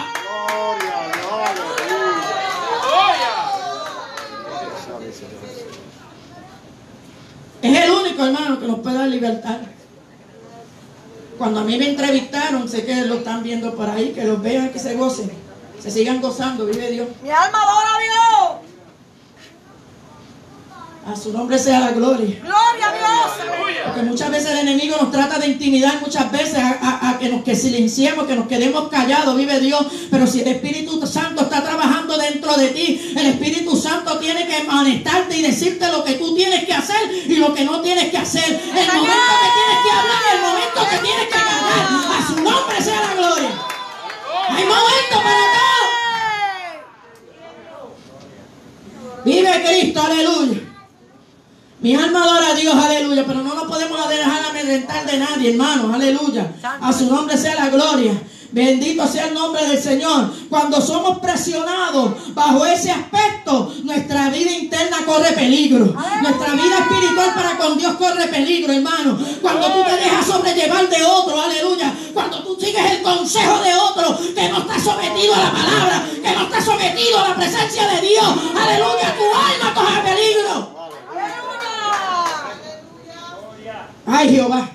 Es el único, hermano, que nos puede dar libertad. Cuando a mí me entrevistaron, sé que lo están viendo por ahí, que los vean, que se gocen, se sigan gozando, vive Dios.
Mi alma adora a Dios.
A su nombre sea la gloria.
Gloria a Dios.
Porque muchas veces el enemigo nos trata de intimidar, muchas veces a que silenciemos, que nos quedemos callados, vive Dios. Pero si el Espíritu Santo está trabajando dentro de ti, el Espíritu Santo tiene que manifestarte y decirte lo que tú tienes que hacer y lo que no tienes que hacer. El momento que tienes que hablar y el momento que tienes que callar. A su nombre sea la gloria. Hay momento para todo. Vive Cristo, aleluya. Mi alma adora a Dios, aleluya, pero no nos podemos dejar amedrentar de nadie, hermanos, aleluya. A su nombre sea la gloria. Bendito sea el nombre del Señor. Cuando somos presionados bajo ese aspecto, nuestra vida interna corre peligro. Nuestra vida espiritual para con Dios corre peligro, hermano. Cuando tú te dejas sobrellevar de otro, aleluya. Cuando tú sigues el consejo de otro que no está sometido a la palabra, que no está sometido a la presencia de Dios, aleluya, tu alma corre peligro. Ay, Jehová.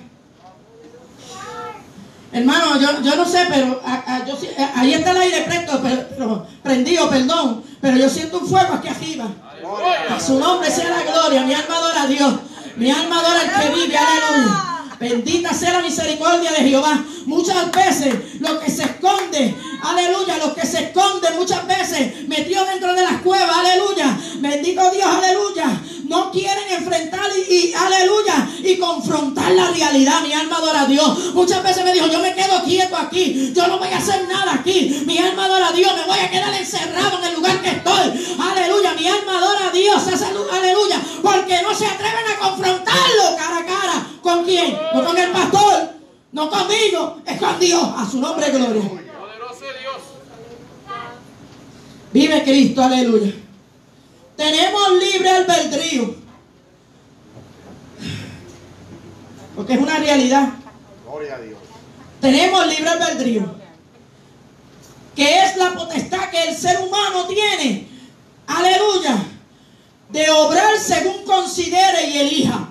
Hermano, yo no sé, pero ahí está el aire prendido, perdón. Pero yo siento un fuego aquí arriba. A su nombre sea la gloria. Mi alma adora a Dios. Mi alma adora al que vive, aleluya. Bendita sea la misericordia de Jehová. Muchas veces lo que se esconde, aleluya, lo que se esconde muchas veces metido dentro de las cuevas, aleluya. Bendito Dios, aleluya. No quieren enfrentar y aleluya, y confrontar la realidad. Mi alma adora a Dios. Muchas veces me dijo, yo me quedo quieto aquí, yo no voy a hacer nada aquí. Mi alma adora a Dios, me voy a quedar encerrado en el lugar que estoy. Aleluya, mi alma adora a Dios, aleluya, porque no se atreven a confrontarlo cara a cara. ¿Con quién? No con el pastor, no conmigo, es con Dios. A su nombre, gloria.
Poderoso Dios.
Vive Cristo, aleluya. Tenemos libre albedrío, porque es una realidad.
Gloria a Dios.
Tenemos libre albedrío, que es la potestad que el ser humano tiene, aleluya, de obrar según considere y elija.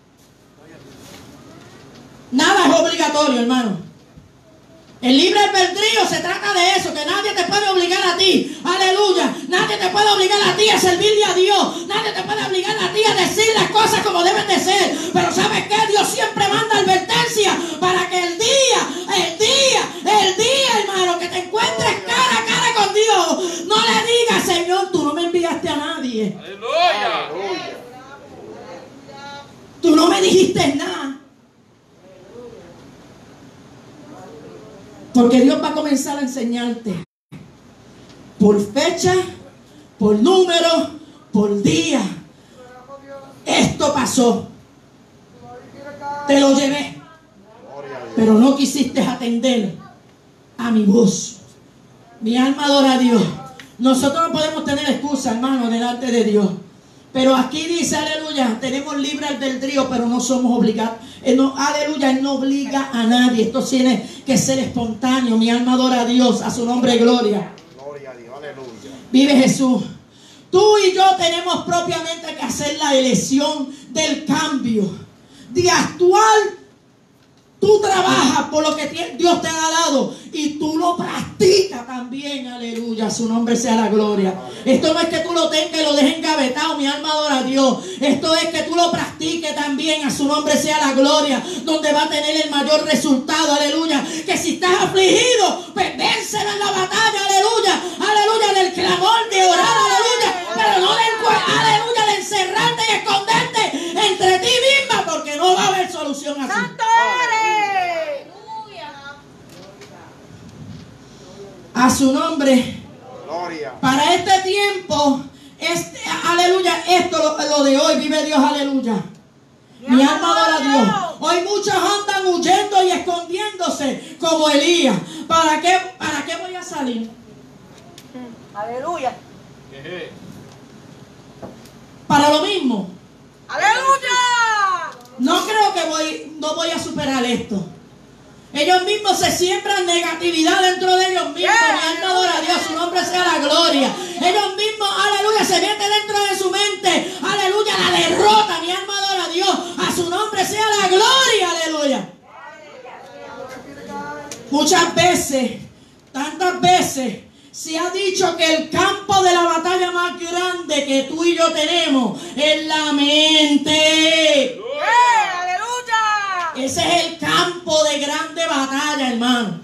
Nada es obligatorio, hermano. El libre albedrío se trata de eso, que nadie te puede obligar a ti, aleluya, nadie te puede obligar a ti a servirle a Dios, nadie te puede obligar a ti a decir las cosas como deben de ser, pero ¿sabes qué? Dios siempre manda advertencia para que el día, hermano, que te encuentres cara a cara con Dios, no le digas, Señor, tú no me enviaste a nadie,
Aleluya.
tú no me dijiste nada. Porque Dios va a comenzar a enseñarte por fecha, por número, por día. Esto pasó. Te lo llevé. Pero no quisiste atender a mi voz. Mi alma adora a Dios. Nosotros no podemos tener excusa, hermano, delante de Dios. Pero aquí dice, aleluya, tenemos libre albedrío, pero no somos obligados. Aleluya, Él no obliga a nadie. Esto tiene que ser espontáneo. Mi alma adora a Dios, a su nombre gloria.
Gloria a Dios, aleluya.
Vive Jesús. Tú y yo tenemos propiamente que hacer la elección del cambio, de actuar. Tú trabajas por lo que Dios te ha dado y tú lo practicas también, aleluya, su nombre sea la gloria. Esto no es que tú lo tengas y lo dejes engavetado, mi alma adora a Dios. Esto es que tú lo practiques también, a su nombre sea la gloria, donde va a tener el mayor resultado, aleluya. Que si estás afligido, pues vénselo en la batalla, aleluya, aleluya, del clamor, de orar, aleluya, pero no aleluya, de encerrarte y esconderte entre ti misma, porque no va a haber solución así.
¡Santo eres!
A su nombre.
Gloria.
Para este tiempo, aleluya, esto lo de hoy, vive Dios, aleluya. Mi alma adora a Dios. Hoy muchos andan huyendo y escondiéndose como Elías. ¿Para qué voy a salir?
Aleluya.
Para lo mismo.
Aleluya.
No creo que no voy a superar esto. Ellos mismos se siembran negatividad dentro de ellos mismos. Mi alma adora a Dios, su nombre sea la gloria. Ellos mismos, aleluya, se mete dentro de su mente, aleluya, la derrota. Mi alma adora a Dios, a su nombre sea la gloria, aleluya. Muchas veces, tantas veces, se ha dicho que el campo de la batalla más grande que tú y yo tenemos es la mente.
¡Aleluya!
Ese es el campo de grande batalla, hermano.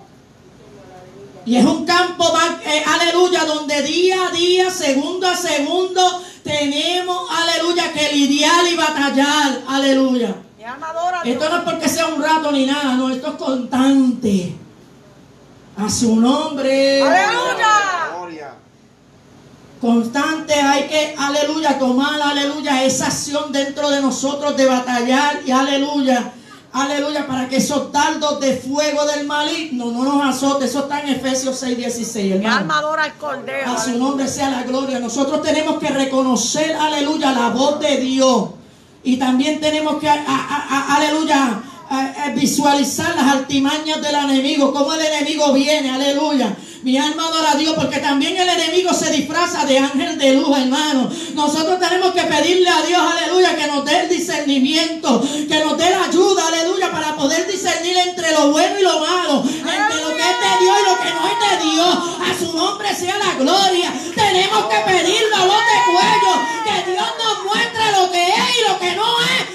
Y es un campo, aleluya, donde día a día, segundo a segundo, tenemos, aleluya, que lidiar y batallar, aleluya.
Mi alma adora a Dios.
Esto no es porque sea un rato ni nada, no, esto es constante. A su nombre.
¡Aleluya!
Gloria.
Constante, hay que, aleluya, tomar, aleluya, esa acción dentro de nosotros de batallar y aleluya, para que esos dardos de fuego del maligno no nos azoten. Eso está en Efesios 6:16,
Mi
hermano.
alma adora al Cordero.
A su nombre sea la gloria. Nosotros tenemos que reconocer, aleluya, la voz de Dios. Y también tenemos que, aleluya, visualizar las artimañas del enemigo, cómo el enemigo viene, aleluya. Mi alma adora a Dios, porque también el enemigo se disfraza de ángel de luz, hermano. Nosotros tenemos que pedirle a Dios, aleluya, que nos dé el discernimiento, que nos dé la ayuda, aleluya, para poder discernir entre lo bueno y lo malo, entre lo que es de Dios y lo que no es de Dios. A su nombre sea la gloria. Tenemos que pedirlo a voz de cuello, que Dios nos muestre lo que es y lo que no es,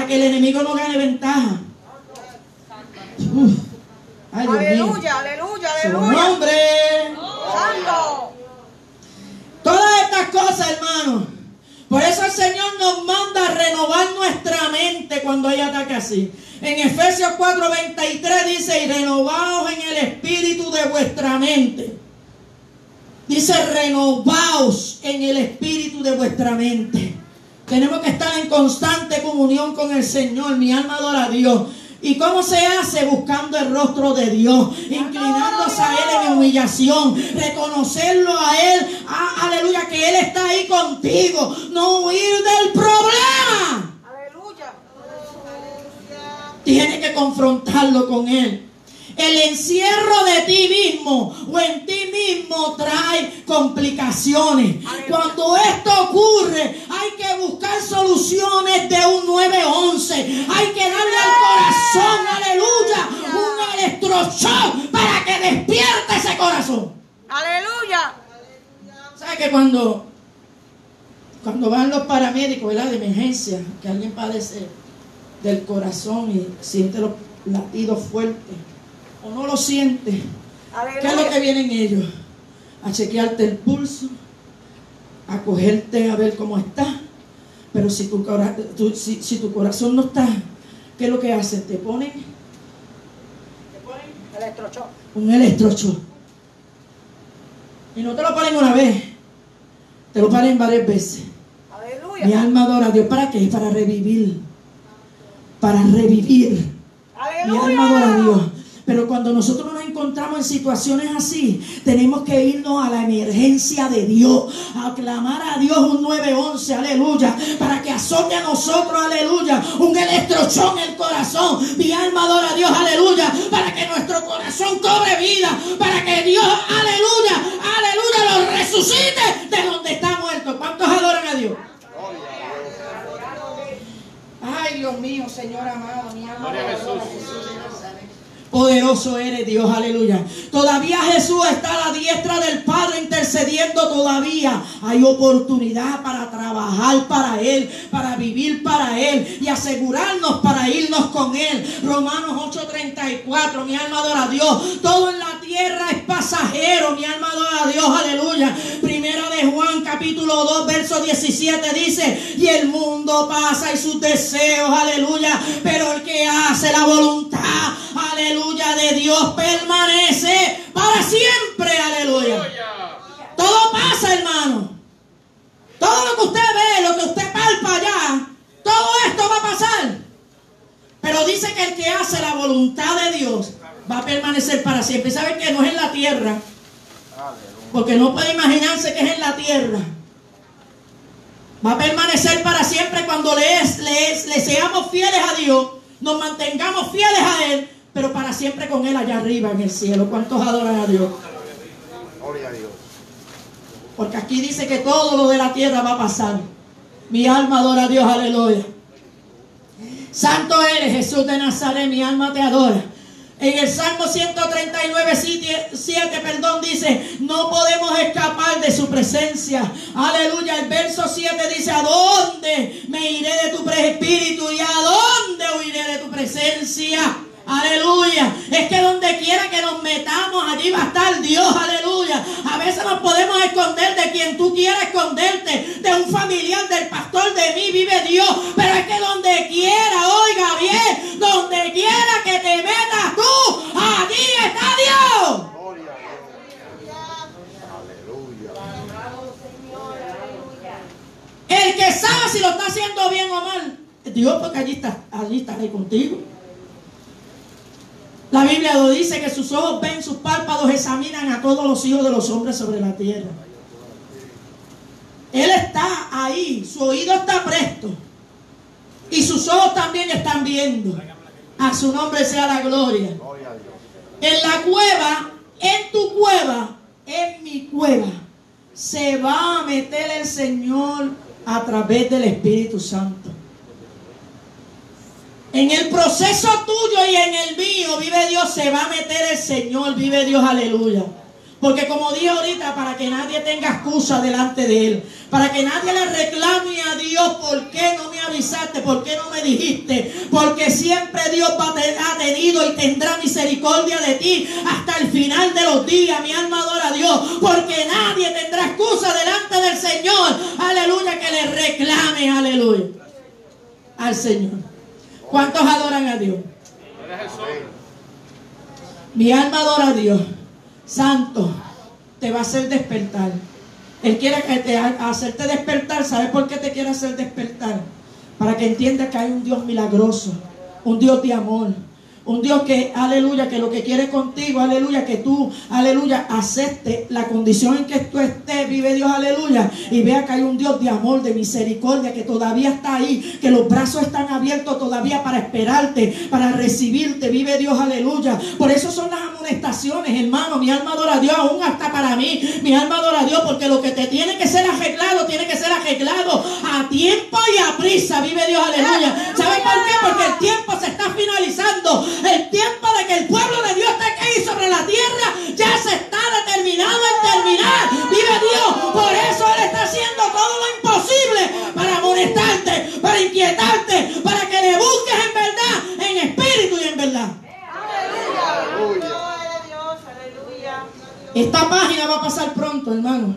para que el enemigo no gane ventaja. Uf. Ay, Dios mío.
Aleluya, aleluya,
Su
aleluya.
nombre.
Santo.
Todas estas cosas, hermanos. Por eso el Señor nos manda a renovar nuestra mente cuando hay ataque así. En Efesios 4:23 dice, y renovaos en el espíritu de vuestra mente. Dice, renovaos en el espíritu de vuestra mente. Tenemos que estar en constante comunión con el Señor. Mi alma adora a Dios. ¿Y cómo se hace? Buscando el rostro de Dios, inclinándose a Él en humillación, reconocerlo a Él, aleluya, que Él está ahí contigo, no huir del problema.
Aleluya.
Tienes que confrontarlo con Él. El encierro de ti mismo o en ti mismo trae complicaciones. Cuando esto ocurre, hay que buscar soluciones de un 911. Hay que darle al corazón, aleluya, un electroshock para que despierte ese corazón.
Aleluya.
¿Sabes que cuando van los paramédicos, ¿verdad?, de emergencia, que alguien padece del corazón y siente los latidos fuertes, o no lo siente, ¿qué es lo que vienen ellos? A chequearte el pulso, a cogerte a ver cómo está. Pero si tu corazón no está, ¿qué es lo que hacen? Te ponen
Electrochoc.
un electrochoc. Y no te lo ponen una vez, te lo ponen varias veces.
Aleluya.
Mi alma adora a Dios. ¿Para qué? Para revivir. Para revivir. Mi alma adora a Dios. Pero cuando nosotros nos encontramos en situaciones así, tenemos que irnos a la emergencia de Dios, a clamar a Dios un 911, aleluya, para que azote a nosotros, aleluya, un electrochoc en el corazón. Mi alma adora a Dios, aleluya, para que nuestro corazón cobre vida, para que Dios, aleluya, aleluya, lo resucite de donde está muerto. ¿Cuántos adoran a Dios? Ay, Dios mío, Señor amado, mi alma adora a Jesús. Poderoso eres, Dios, aleluya. Todavía Jesús está a la diestra del Padre intercediendo. Todavía hay oportunidad para trabajar para Él, para vivir para Él y asegurarnos para irnos con Él. Romanos 8:34, mi alma adora a Dios. Todo en la tierra es pasajero, mi alma adora a Dios, aleluya. Primera de Juan capítulo 2 verso 17 dice, y el mundo pasa y sus deseos, aleluya, pero el que hace la voluntad, aleluya, de Dios permanece para siempre, aleluya. Todo pasa, hermano. Todo lo que usted ve, lo que usted palpa allá, todo esto va a pasar. Pero dice que el que hace la voluntad de Dios va a permanecer para siempre. ¿Saben que no es en la tierra? Porque no puede imaginarse que es en la tierra. Va a permanecer para siempre cuando le seamos fieles a Dios, nos mantengamos fieles a Él, pero para siempre con Él allá arriba en el cielo. ¿Cuántos adoran a Dios?
Gloria a Dios.
Porque aquí dice que todo lo de la tierra va a pasar. Mi alma adora a Dios, aleluya. Santo eres, Jesús de Nazaret, mi alma te adora. En el Salmo 139:7, dice, no podemos escapar de su presencia. Aleluya. El verso 7 dice, ¿a dónde me iré de tu espíritu y a dónde huiré de tu presencia? Aleluya. Es que donde quiera que nos metamos, allí va a estar Dios. Aleluya. A veces nos podemos esconder de quien tú quieras esconderte, de un familiar, del pastor, de mí vive Dios. Pero es que donde quiera, oiga bien, donde quiera que te metas tú, allí está Dios.
Gloria a Dios. Aleluya.
El que sabe si lo está haciendo bien o mal, Dios, porque allí está ahí contigo. La Biblia lo dice, que sus ojos ven, sus párpados examinan a todos los hijos de los hombres sobre la tierra. Él está ahí, su oído está presto y sus ojos también están viendo. A su nombre sea la gloria.
Gloria a Dios.
En la cueva, en tu cueva, en mi cueva, se va a meter el Señor a través del Espíritu Santo. En el proceso tuyo y en el mío, vive Dios, se va a meter el Señor, vive Dios, aleluya. Porque como dije ahorita, para que nadie tenga excusa delante de Él, para que nadie le reclame a Dios, ¿por qué no me avisaste? ¿Por qué no me dijiste? Porque siempre Dios ha tenido y tendrá misericordia de ti hasta el final de los días. Mi alma adora a Dios, porque nadie tendrá excusa delante del Señor. Aleluya, que le reclame, aleluya, al Señor. ¿Cuántos adoran a Dios? Mi alma adora a Dios. Santo, te va a hacer despertar. Él quiere hacerte despertar. ¿Sabes por qué te quiere hacer despertar? Para que entiendas que hay un Dios milagroso, un Dios de amor, un Dios que, aleluya, que lo que quiere contigo, aleluya, que tú, aleluya, acepte la condición en que tú estés, vive Dios, aleluya, y vea que hay un Dios de amor, de misericordia, que todavía está ahí, que los brazos están abiertos todavía para esperarte, para recibirte, vive Dios, aleluya. Por eso son las amonestaciones, hermano. Mi alma adora a Dios, aún hasta para mí, mi alma adora a Dios, porque lo que te tiene que ser arreglado, tiene que ser arreglado a tiempo y a prisa, vive Dios, aleluya. ¿Sabes por qué? Porque el tiempo se está finalizando. El tiempo de que el pueblo de Dios esté aquí sobre la tierra ya se está determinado en terminar. Vive Dios. Por eso Él está haciendo todo lo imposible para amonestarte, para inquietarte, para que le busques en verdad, en espíritu y en verdad. Esta página va a pasar pronto, hermano.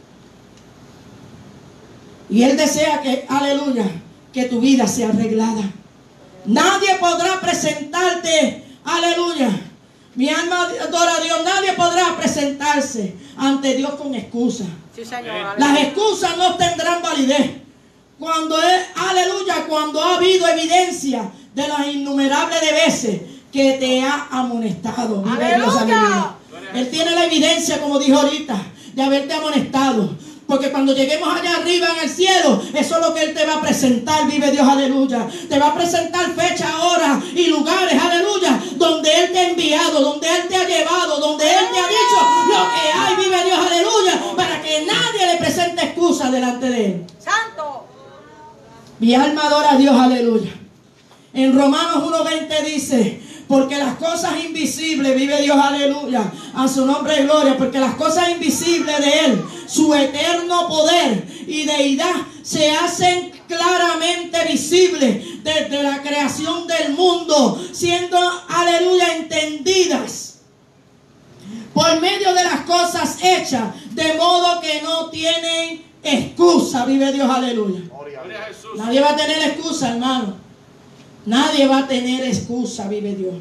Y Él desea que, aleluya, que tu vida sea arreglada. Nadie podrá presentarte, aleluya. Mi alma adora a Dios. Nadie podrá presentarse ante Dios con excusas.
Sí, Señor.
Las excusas no tendrán validez. Cuando es, aleluya, cuando ha habido evidencia de las innumerables de veces que te ha amonestado. Vive Dios, aleluya. Él tiene la evidencia, como dijo ahorita, de haberte amonestado. Porque cuando lleguemos allá arriba en el cielo, eso es lo que Él te va a presentar, vive Dios, aleluya. Te va a presentar fecha, hora y lugares, aleluya, donde Él te ha enviado, donde Él te ha llevado, donde Él te ha dicho lo que hay, vive Dios, aleluya, para que nadie le presente excusa delante de Él.
Santo.
Mi alma adora a Dios, aleluya. En Romanos 1:20 dice: porque las cosas invisibles, vive Dios, aleluya, a su nombre de gloria, porque las cosas invisibles de Él, su eterno poder y deidad, se hacen claramente visibles desde la creación del mundo, siendo, aleluya, entendidas por medio de las cosas hechas, de modo que no tienen excusa, vive Dios, aleluya. Nadie va a tener excusa, hermano. Nadie va a tener excusa, vive Dios.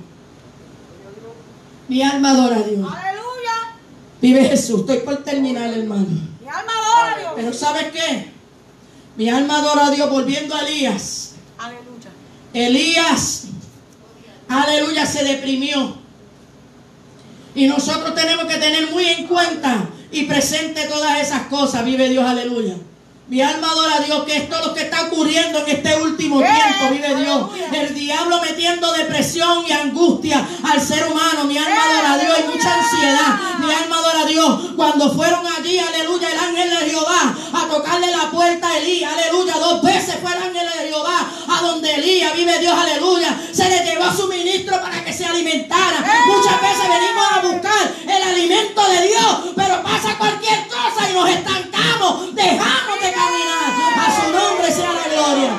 Mi alma adora a Dios.
Aleluya.
Vive Jesús. Estoy por terminar, hermano.
Mi alma adora a Dios.
Pero ¿sabes qué? Mi alma adora a Dios. Volviendo a Elías.
Aleluya.
Elías, aleluya, se deprimió. Y nosotros tenemos que tener muy en cuenta y presente todas esas cosas. Vive Dios, aleluya. Mi alma adora a Dios, que esto es lo que está ocurriendo en este último tiempo, vive Dios. El diablo metiendo depresión y angustia al ser humano. Mi alma adora a Dios, hay mucha ansiedad. Mi alma adora a Dios. Cuando fueron allí, aleluya, el ángel de Jehová a tocarle la puerta a Elías, aleluya, 2 veces fue el ángel de Jehová a donde Elías, vive Dios, aleluya, se le llevó a su ministro para que se alimentara. Muchas veces venimos a buscar el alimento de Dios, pero pasa cualquier cosa y nos estancamos, dejamos de caminar. A su nombre sea la gloria.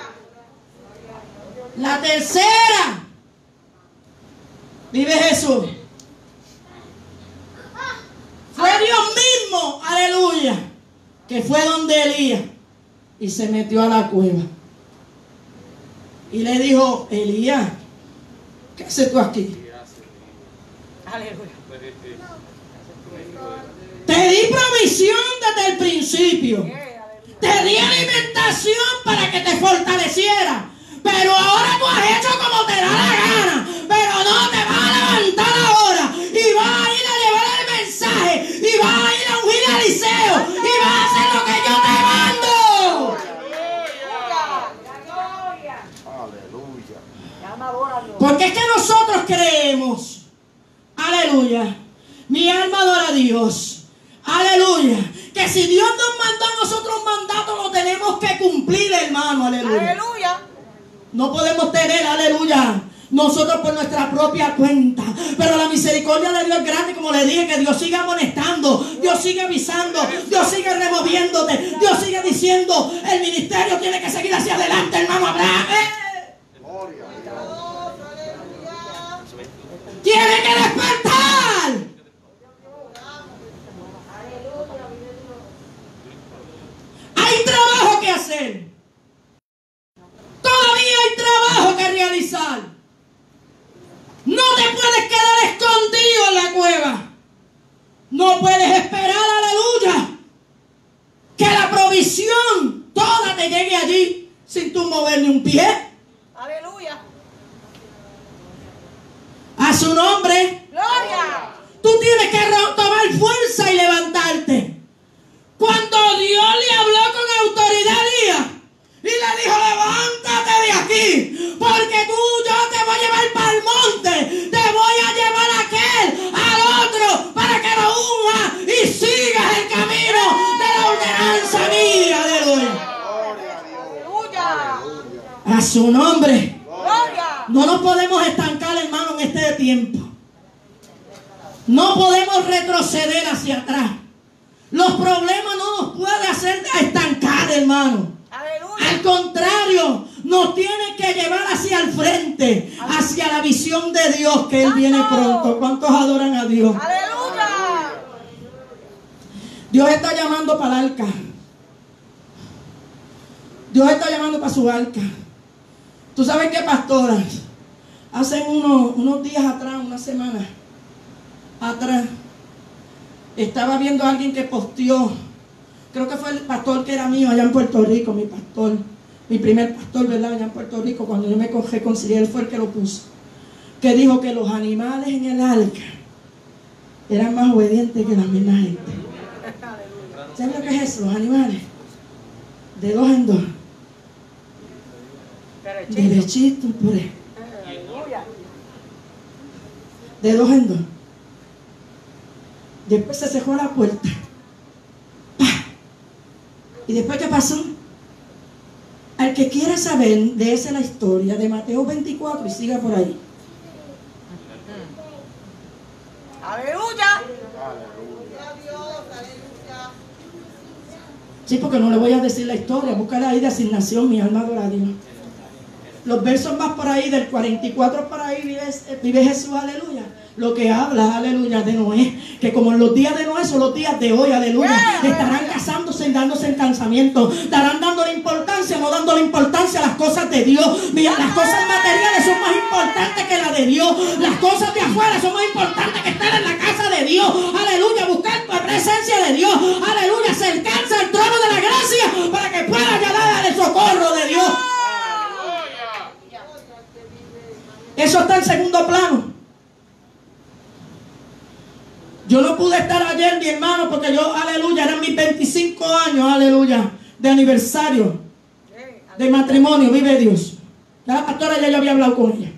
La tercera, vive Jesús. Fue Dios mismo, aleluya, que fue donde Elías y se metió a la cueva. Y le dijo: Elías, ¿qué haces tú aquí?
Aleluya.
Te di provisión desde el principio. Te di alimentación para que te fortaleciera. Pero ahora tú has hecho como te da la gana. Pero no te vas a levantar ahora. Y vas a ir a llevar el mensaje. Y vas a ir a ungir a Eliseo. Y vas a hacer lo que yo te mando.
Aleluya.
Mi alma adora a Dios.
Porque es que nosotros creemos, aleluya, mi alma adora a Dios, aleluya, que si Dios nos mandó a nosotros un mandato, lo tenemos que cumplir, hermano, aleluya.
Aleluya.
No podemos tener, aleluya, nosotros por nuestra propia cuenta. Pero la misericordia de Dios es grande, como le dije, que Dios sigue amonestando, Dios sigue avisando, Dios sigue removiéndote, Dios sigue diciendo, el ministerio tiene que seguir hacia adelante, hermano Abraham. Tiene que despertar. Hay trabajo que hacer. Todavía hay trabajo que realizar. No te puedes quedar escondido en la cueva. No puedes esperar, aleluya, que la provisión toda te llegue allí sin tú mover ni un pie.
Aleluya.
A su nombre.
Gloria.
Tú tienes que tomar fuerza y levantarte. Cuando Dios le habló con autoridad a Elías y le dijo, levántate de aquí, porque yo te voy a llevar para el monte, te voy a llevar a aquel, al otro, para que lo unja y sigas el camino de la ordenanza mía. Aleluya. A su nombre.
Gloria.
No nos podemos estancar, hermano, en este tiempo. No podemos retroceder hacia atrás. Los problemas no nos pueden hacer estancar, hermano.
Aleluya.
Al contrario, nos tiene que llevar hacia el frente, hacia la visión de Dios, que Él viene pronto. ¿Cuántos adoran a Dios?
Aleluya.
Dios está llamando para el arca. Dios está llamando para su arca. ¿Tú sabes qué, pastora? Hace unos días atrás, una semana atrás, estaba viendo a alguien que posteó, creo que fue el pastor que era mío allá en Puerto Rico, mi pastor, mi primer pastor, ¿verdad? Allá en Puerto Rico, cuando yo me reconcilié, él fue el que lo puso, que dijo que los animales en el arca eran más obedientes que la misma gente. ¿Sabes lo que es eso? Los animales, de dos en dos, derechito por ahí, de dos en dos. Después se cerró la puerta. ¡Pah! ¿Y después qué pasó? Al que quiera saber, léese la historia de Mateo 24 y siga por ahí.
Aleluya.
Sí, porque no le voy a decir la historia. Búscala ahí de asignación, mi alma adora a Dios. Los versos más por ahí, del 44 por ahí vive Jesús, aleluya. Lo que habla, aleluya, de Noé, que como en los días de Noé son los días de hoy, aleluya, estarán casándose y dándose en casamiento, estarán dándole importancia, no dándole importancia a las cosas de Dios. Mira, las cosas materiales son más importantes que las de Dios, las cosas de afuera son más importantes que estar en la casa de Dios, aleluya, buscar la presencia de Dios, aleluya, acercarse al trono de la gracia para que pueda llegar al socorro de Dios. Eso está en segundo plano. Yo no pude estar ayer, mi hermano, porque yo, aleluya, eran mis 25 años, aleluya, de aniversario, de matrimonio, vive Dios. Ya la pastora ya yo había hablado con ella.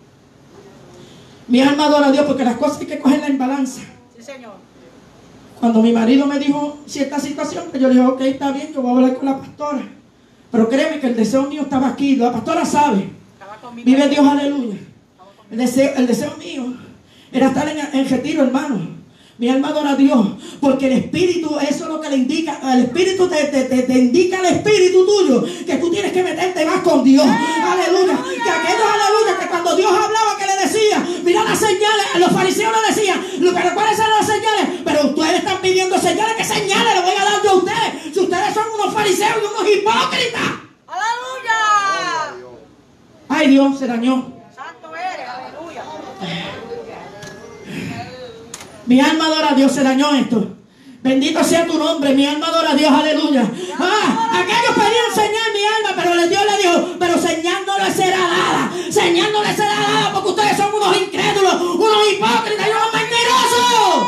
Mi alma adora a Dios porque las cosas hay que cogerlas en balanza.
Sí, Señor.
Cuando mi marido me dijo cierta situación, yo le dije, ok, está bien, yo voy a hablar con la pastora. Pero créeme que el deseo mío estaba aquí, la pastora sabe. Vive Dios, aleluya. El deseo mío era estar en retiro, hermano. Mi alma adora a Dios, porque el Espíritu, eso es lo que le indica, el Espíritu te indica el Espíritu tuyo, que tú tienes que meterte más con Dios, aleluya, que aquellos, aleluya, que cuando Dios hablaba, que le decía, mira las señales, los fariseos le decían, pero ¿cuáles son las señales? Pero ustedes están pidiendo señales, ¿qué señales le voy a dar yo a ustedes? Si ustedes son unos fariseos y unos hipócritas.
Aleluya.
Ay, Dios, se dañó.
Santo eres, aleluya.
Mi alma adora a Dios, se dañó esto. Bendito sea tu nombre, mi alma adora a Dios, aleluya. Aquellos pedían señal, mi alma, pero Dios le dijo, pero señal no le será dada. Señal no le será dada porque ustedes son unos incrédulos, unos hipócritas y unos mentirosos.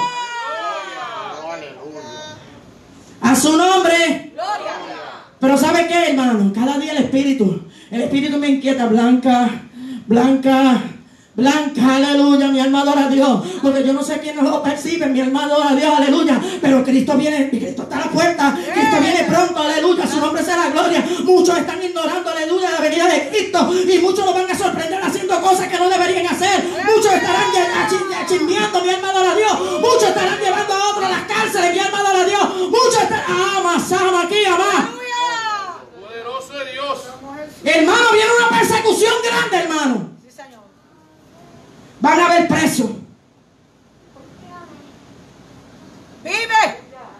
A su nombre.
Gloria.
Pero ¿sabe qué, hermano? Cada día el Espíritu me inquieta. Blanca, blanca, aleluya, mi alma adora a Dios, porque yo no sé quiénes lo perciben, mi alma adora a Dios, aleluya, pero Cristo viene, Cristo está a la puerta, Cristo viene pronto, aleluya, su nombre será gloria. Muchos están ignorando, aleluya, la venida de Cristo, y muchos lo van a sorprender haciendo cosas que no deberían hacer. Muchos estarán chismeando, mi alma adora a Dios, muchos estarán llevando a otros a las cárceles, mi alma adora a Dios, muchos estarán, ama aquí, ama.
Poderoso de Dios.
Hermano, viene una persecución grande, hermano.
Sí, Señor.
Van a haber presos.
Vive.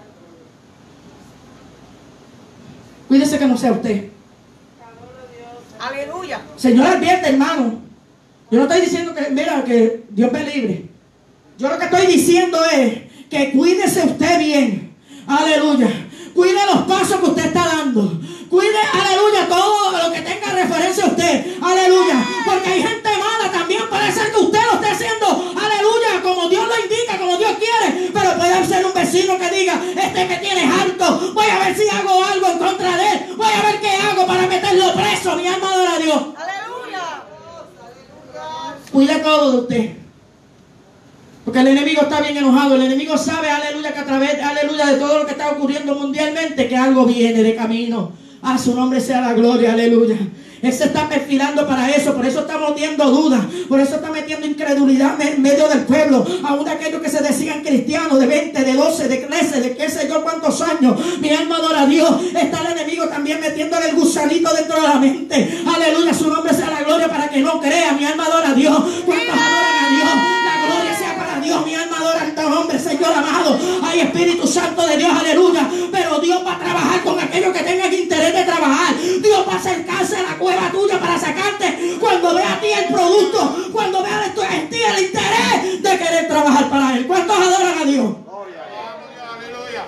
Cuídese que no sea usted.
Aleluya.
Señor advierte, hermano. Yo no estoy diciendo que, mira, que Dios me libre. Yo lo que estoy diciendo es que cuídese usted bien. Aleluya. Cuide los pasos que usted está dando. Cuide, aleluya, todo lo que tenga referencia a usted. Aleluya. Porque hay gente mala también. Puede ser que usted lo esté haciendo, aleluya, como Dios lo indica, como Dios quiere. Pero puede ser un vecino que diga, este me tiene harto. Voy a ver si hago algo en contra de él. Voy a ver qué hago para meterlo preso. Mi alma adora a Dios.
Aleluya.
Cuide todo de usted. Porque el enemigo está bien enojado. El enemigo sabe, aleluya, que a través, aleluya, de todo lo que está ocurriendo mundialmente, que algo viene de camino. A su nombre sea la gloria, aleluya. Él se está perfilando para eso. Por eso está metiendo dudas. Por eso está metiendo incredulidad en medio del pueblo. Aún de aquellos que se decían cristianos de 20, de 12, de 13, de qué sé yo cuántos años. Mi alma adora a Dios. Está el enemigo también metiéndole el gusanito dentro de la mente. Aleluya, su nombre sea la gloria para que no crea. Mi alma adora a Dios. ¿Cuántos adoran a Dios? La gloria sea para Dios. Mi alma adora a tu nombre, Señor amado. Ay, Espíritu Santo de Dios, aleluya. Pero Dios va a trabajar con aquellos que tengan interés de trabajar. Dios va a acercarse a la cueva tuya para sacarte cuando vea a ti el producto, cuando vea en ti el interés de querer trabajar para Él. ¿Cuántos adoran a Dios?
Aleluya.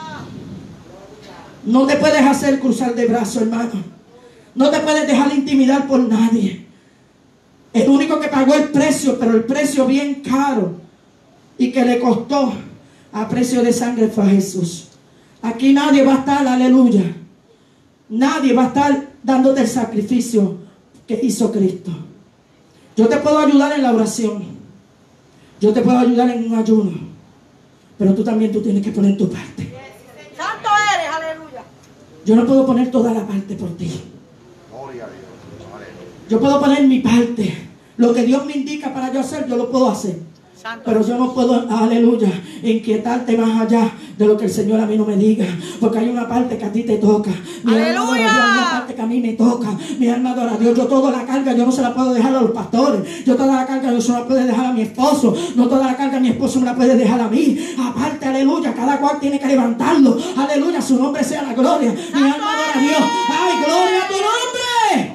No te puedes hacer cruzar de brazos, hermano. No te puedes dejar intimidar por nadie. El único que pagó el precio, pero el precio bien caro y que le costó a precio de sangre, fue a Jesús. Aquí nadie va a estar, aleluya. Nadie va a estar dándote el sacrificio que hizo Cristo. Yo te puedo ayudar en la oración. Yo te puedo ayudar en un ayuno. Pero tú también tienes que poner tu parte.
Santo eres, aleluya.
Yo no puedo poner toda la parte por ti.
Gloria a Dios. Aleluya.
Yo puedo poner mi parte. Lo que Dios me indica para yo hacer, yo lo puedo hacer.
Santo.
Pero yo no puedo, aleluya, inquietarte más allá de lo que el Señor a mí no me diga. Porque hay una parte que a ti te toca. Mi alma adora a Dios, hay una parte que a mí me toca. Mi alma adora a Dios. Yo toda la carga, yo no se la puedo dejar a los pastores. Yo toda la carga, yo se la puedo dejar a mi esposo. No toda la carga, mi esposo me la puede dejar a mí. Aparte, aleluya, cada cual tiene que levantarlo. Aleluya, su nombre sea la gloria. Mi alma adora a Dios. Ay, gloria a tu nombre.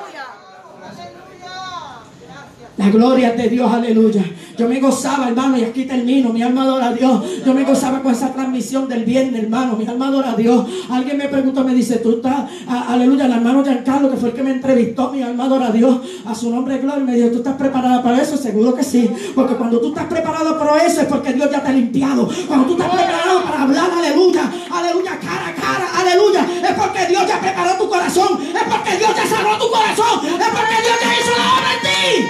La gloria es de Dios, aleluya. Yo me gozaba, hermano, y aquí termino. Mi alma adora a Dios. Yo me gozaba con esa transmisión del viernes, hermano. Mi alma adora a Dios. Alguien me preguntó, me dice, tú estás, aleluya, el hermano Giancarlo, que fue el que me entrevistó. Mi alma adora a Dios. A su nombre de gloria. Me dijo, ¿tú estás preparada para eso? Seguro que sí. Porque cuando tú estás preparado para eso es porque Dios ya te ha limpiado. Cuando tú estás preparado para hablar, aleluya, aleluya, cara a cara, aleluya, es porque Dios ya preparó tu corazón. Es porque Dios ya sanó tu corazón. Es porque Dios ya hizo la obra en ti.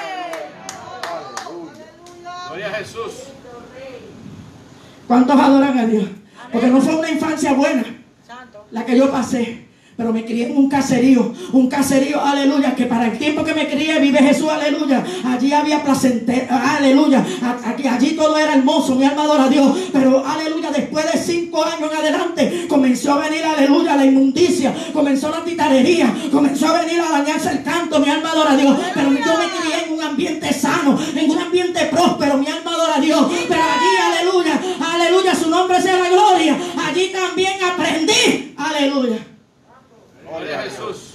Gloria a Jesús.
¿Cuántos adoran a Dios? Porque no fue una infancia buena
Santo.
la que yo pasé, pero me crié en un caserío, aleluya, que para el tiempo que me crié, vive Jesús, aleluya, allí había placentera, aleluya, allí todo era hermoso, mi alma adora a Dios, pero aleluya, después de 5 años en adelante, comenzó a venir, aleluya, la inmundicia, comenzó la titarería, comenzó a venir a dañarse el canto, mi alma adora a Dios, pero yo me crié en un ambiente sano, en un ambiente próspero, mi alma adora a Dios, pero allí, aleluya, aleluya, su nombre sea la gloria, allí también aprendí, aleluya.
Gloria a Jesús.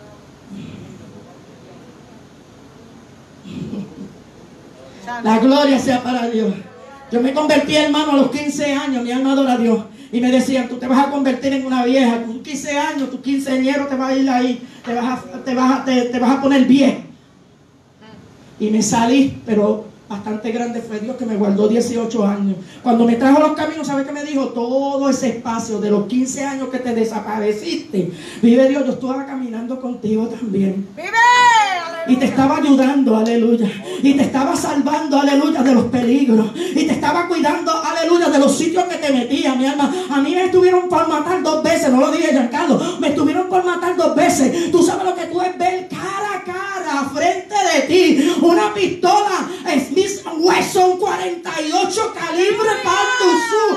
La gloria sea para Dios. Yo me convertí, hermano, a los 15 años. Mi alma adora a Dios. Y me decían, tú te vas a convertir en una vieja. Con 15 años, tu quinceañero te va a ir ahí. Te vas a poner viejo. Y me salí, pero bastante grande fue Dios que me guardó 18 años. Cuando me trajo los caminos, ¿sabe qué me dijo? Todo ese espacio de los 15 años que te desapareciste. Vive Dios, yo estaba caminando contigo también.
¡Vive!
Y te estaba ayudando, aleluya. Y te estaba salvando, aleluya, de los peligros. Y te estaba cuidando, aleluya, de los sitios que te metía, mi alma. A mí me estuvieron por matar 2 veces, no lo dije Giancarlo. Me estuvieron por matar 2 veces. Tú sabes lo que tú es ver cara a cara, frente de ti, una pistola Smith Wesson 48 calibre Pantusú,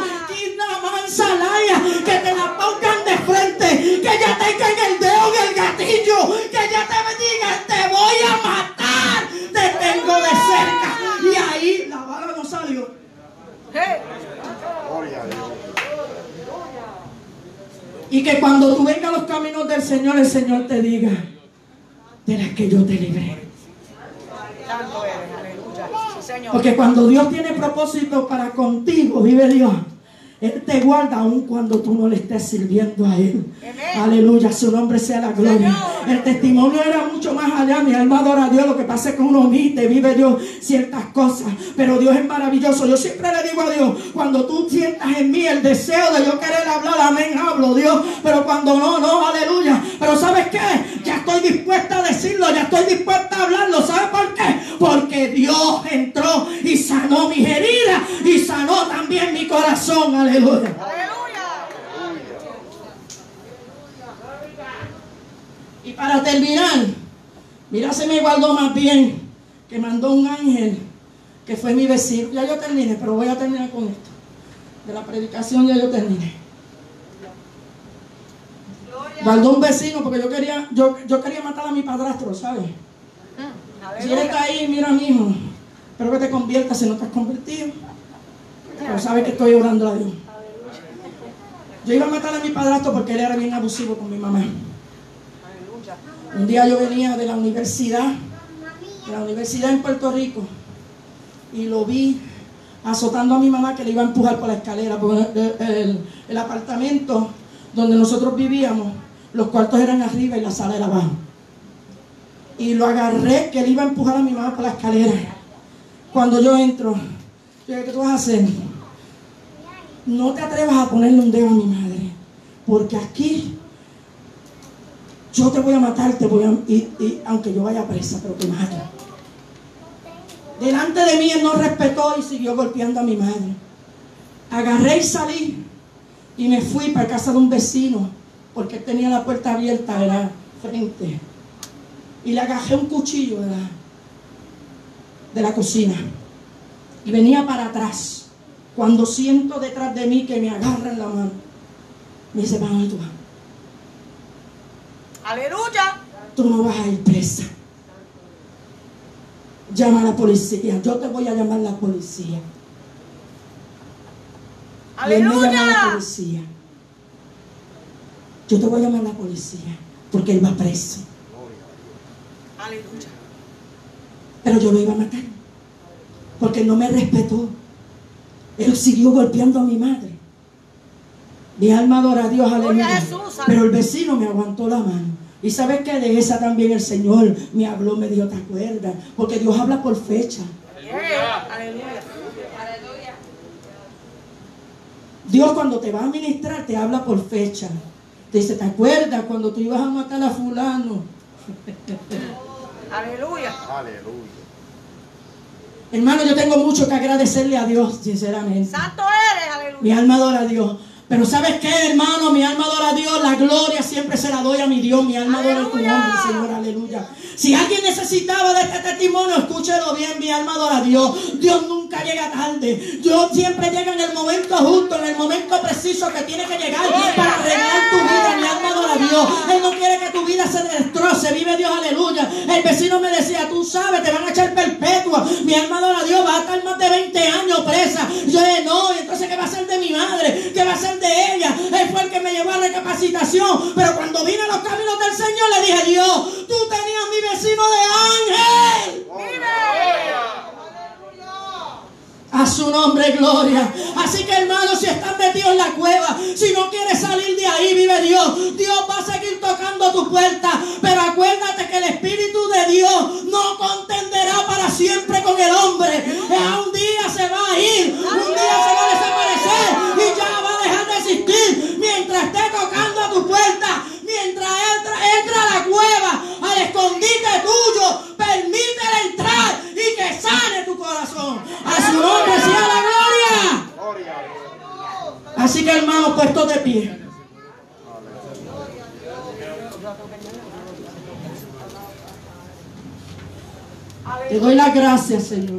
que te la pongan de frente, que ya tengan el dedo en el gatillo, que ya te digan, te voy a matar, te tengo de cerca. Y ahí la bala no salió.
Gloria a Dios.
Y que cuando tú vengas a los caminos del Señor, el Señor te diga, de las que yo te libré.
Santo eres, aleluya. Sí, Señor.
Porque cuando Dios tiene propósito para contigo, vive Dios, Él te guarda aun cuando tú no le estés sirviendo a Él.
Amén.
Aleluya, su nombre sea la gloria.
Señor.
El testimonio era mucho más allá. Mi alma adora a Dios. Lo que pasa es que uno omite, vive Dios ciertas cosas. Pero Dios es maravilloso. Yo siempre le digo a Dios, cuando tú sientas en mí el deseo de yo querer hablar, amén, hablo, Dios. Pero cuando no, aleluya. Pero ¿sabes qué? Ya estoy dispuesta a decirlo, ya estoy dispuesta a hablarlo. ¿Sabes por qué? Porque Dios entró y sanó mis heridas y sanó también mi corazón. Aleluya. Y para terminar, mira, se me guardó más bien que mandó un ángel que fue mi vecino. Ya yo terminé, pero voy a terminar con esto. De la predicación ya yo terminé. Guardó un vecino porque yo quería matar a mi padrastro, ¿sabes? Si él está ahí, mira, mijo, espero que te conviertas si no te has convertido. Pero sabes que estoy orando a Dios. Yo iba a matar a mi padrastro porque él era bien abusivo con mi mamá. Un día yo venía de la universidad en Puerto Rico, y lo vi azotando a mi mamá, que le iba a empujar por la escalera, porque el apartamento donde nosotros vivíamos, los cuartos eran arriba y la sala era abajo. Y lo agarré, que él iba a empujar a mi mamá por la escalera. Cuando yo entro, yo dije, ¿qué tú vas a hacer? No te atrevas a ponerle un dedo a mi madre, porque aquí yo te voy a matar, y aunque yo vaya presa, pero te mato. Delante de mí él no respetó y siguió golpeando a mi madre. Agarré y salí y me fui para casa de un vecino, porque él tenía la puerta abierta de la frente, y le agarré un cuchillo de la cocina y venía para atrás. Cuando siento detrás de mí que me agarran la mano, me dice, ¿para dónde tú vas?
Aleluya.
Tú no vas a ir presa. Llama a la policía. Yo te voy a llamar a la policía. Y él me llama a la
Aleluya.
policía. Yo te voy a llamar a la policía porque él va preso.
Aleluya.
Pero yo lo iba a matar porque él no me respetó. Él siguió golpeando a mi madre. Mi alma adora a Dios, aleluya.
Gloria a Jesús, aleluya.
Pero el vecino me aguantó la mano. Y sabes que de esa también el Señor me habló, me dijo, ¿te acuerdas? Porque Dios habla por fecha.
Aleluya.
Dios, cuando te va a ministrar, te habla por fecha. Te dice, ¿te acuerdas cuando tú ibas a matar a fulano?
Aleluya.
Aleluya.
Hermano, yo tengo mucho que agradecerle a Dios, sinceramente.
Santo eres, aleluya.
Mi alma adora a Dios. Pero ¿sabes qué, hermano? Mi alma adora a Dios. La gloria siempre se la doy a mi Dios. Mi alma adora a tu nombre, Señor. Aleluya. Si alguien necesitaba de este testimonio, escúchelo bien. Mi alma adora a Dios. Dios nunca llega tarde. Dios siempre llega en el momento justo, en el momento preciso que tiene que llegar para arreglar tu vida. Mi alma adora a Dios. Él no quiere que tu vida se destroce. Vive Dios, aleluya. El vecino me decía, tú sabes, te van a echar perpetua. Mi alma adora a Dios. Va a estar más de 20 años presa. Y yo dije, no, ¿y entonces qué va a ser de mi madre? ¿Qué va a ser de ella? Él fue el que me llevó a recapacitación. Pero cuando vine a los caminos del Señor, le dije, Dios, tú tenías mi vecino de ángel. A su nombre, gloria. Así que, hermanos, si estás metido en la cueva, si no quieres salir de ahí, vive Dios. Dios va a seguir tocando tu puerta. Pero acuérdate que el Espíritu de Dios no contenderá para siempre con el hombre. Un día se va a ir, un día se va a desaparecer y ya va a dejar de existir. Mientras esté tocando a tu puerta, mientras entra a la cueva, al escondite tuyo, A su nombre sea la gloria.
Gloria a Dios.
Así que, hermanos, puestos de pie. Te doy las gracias, Señor,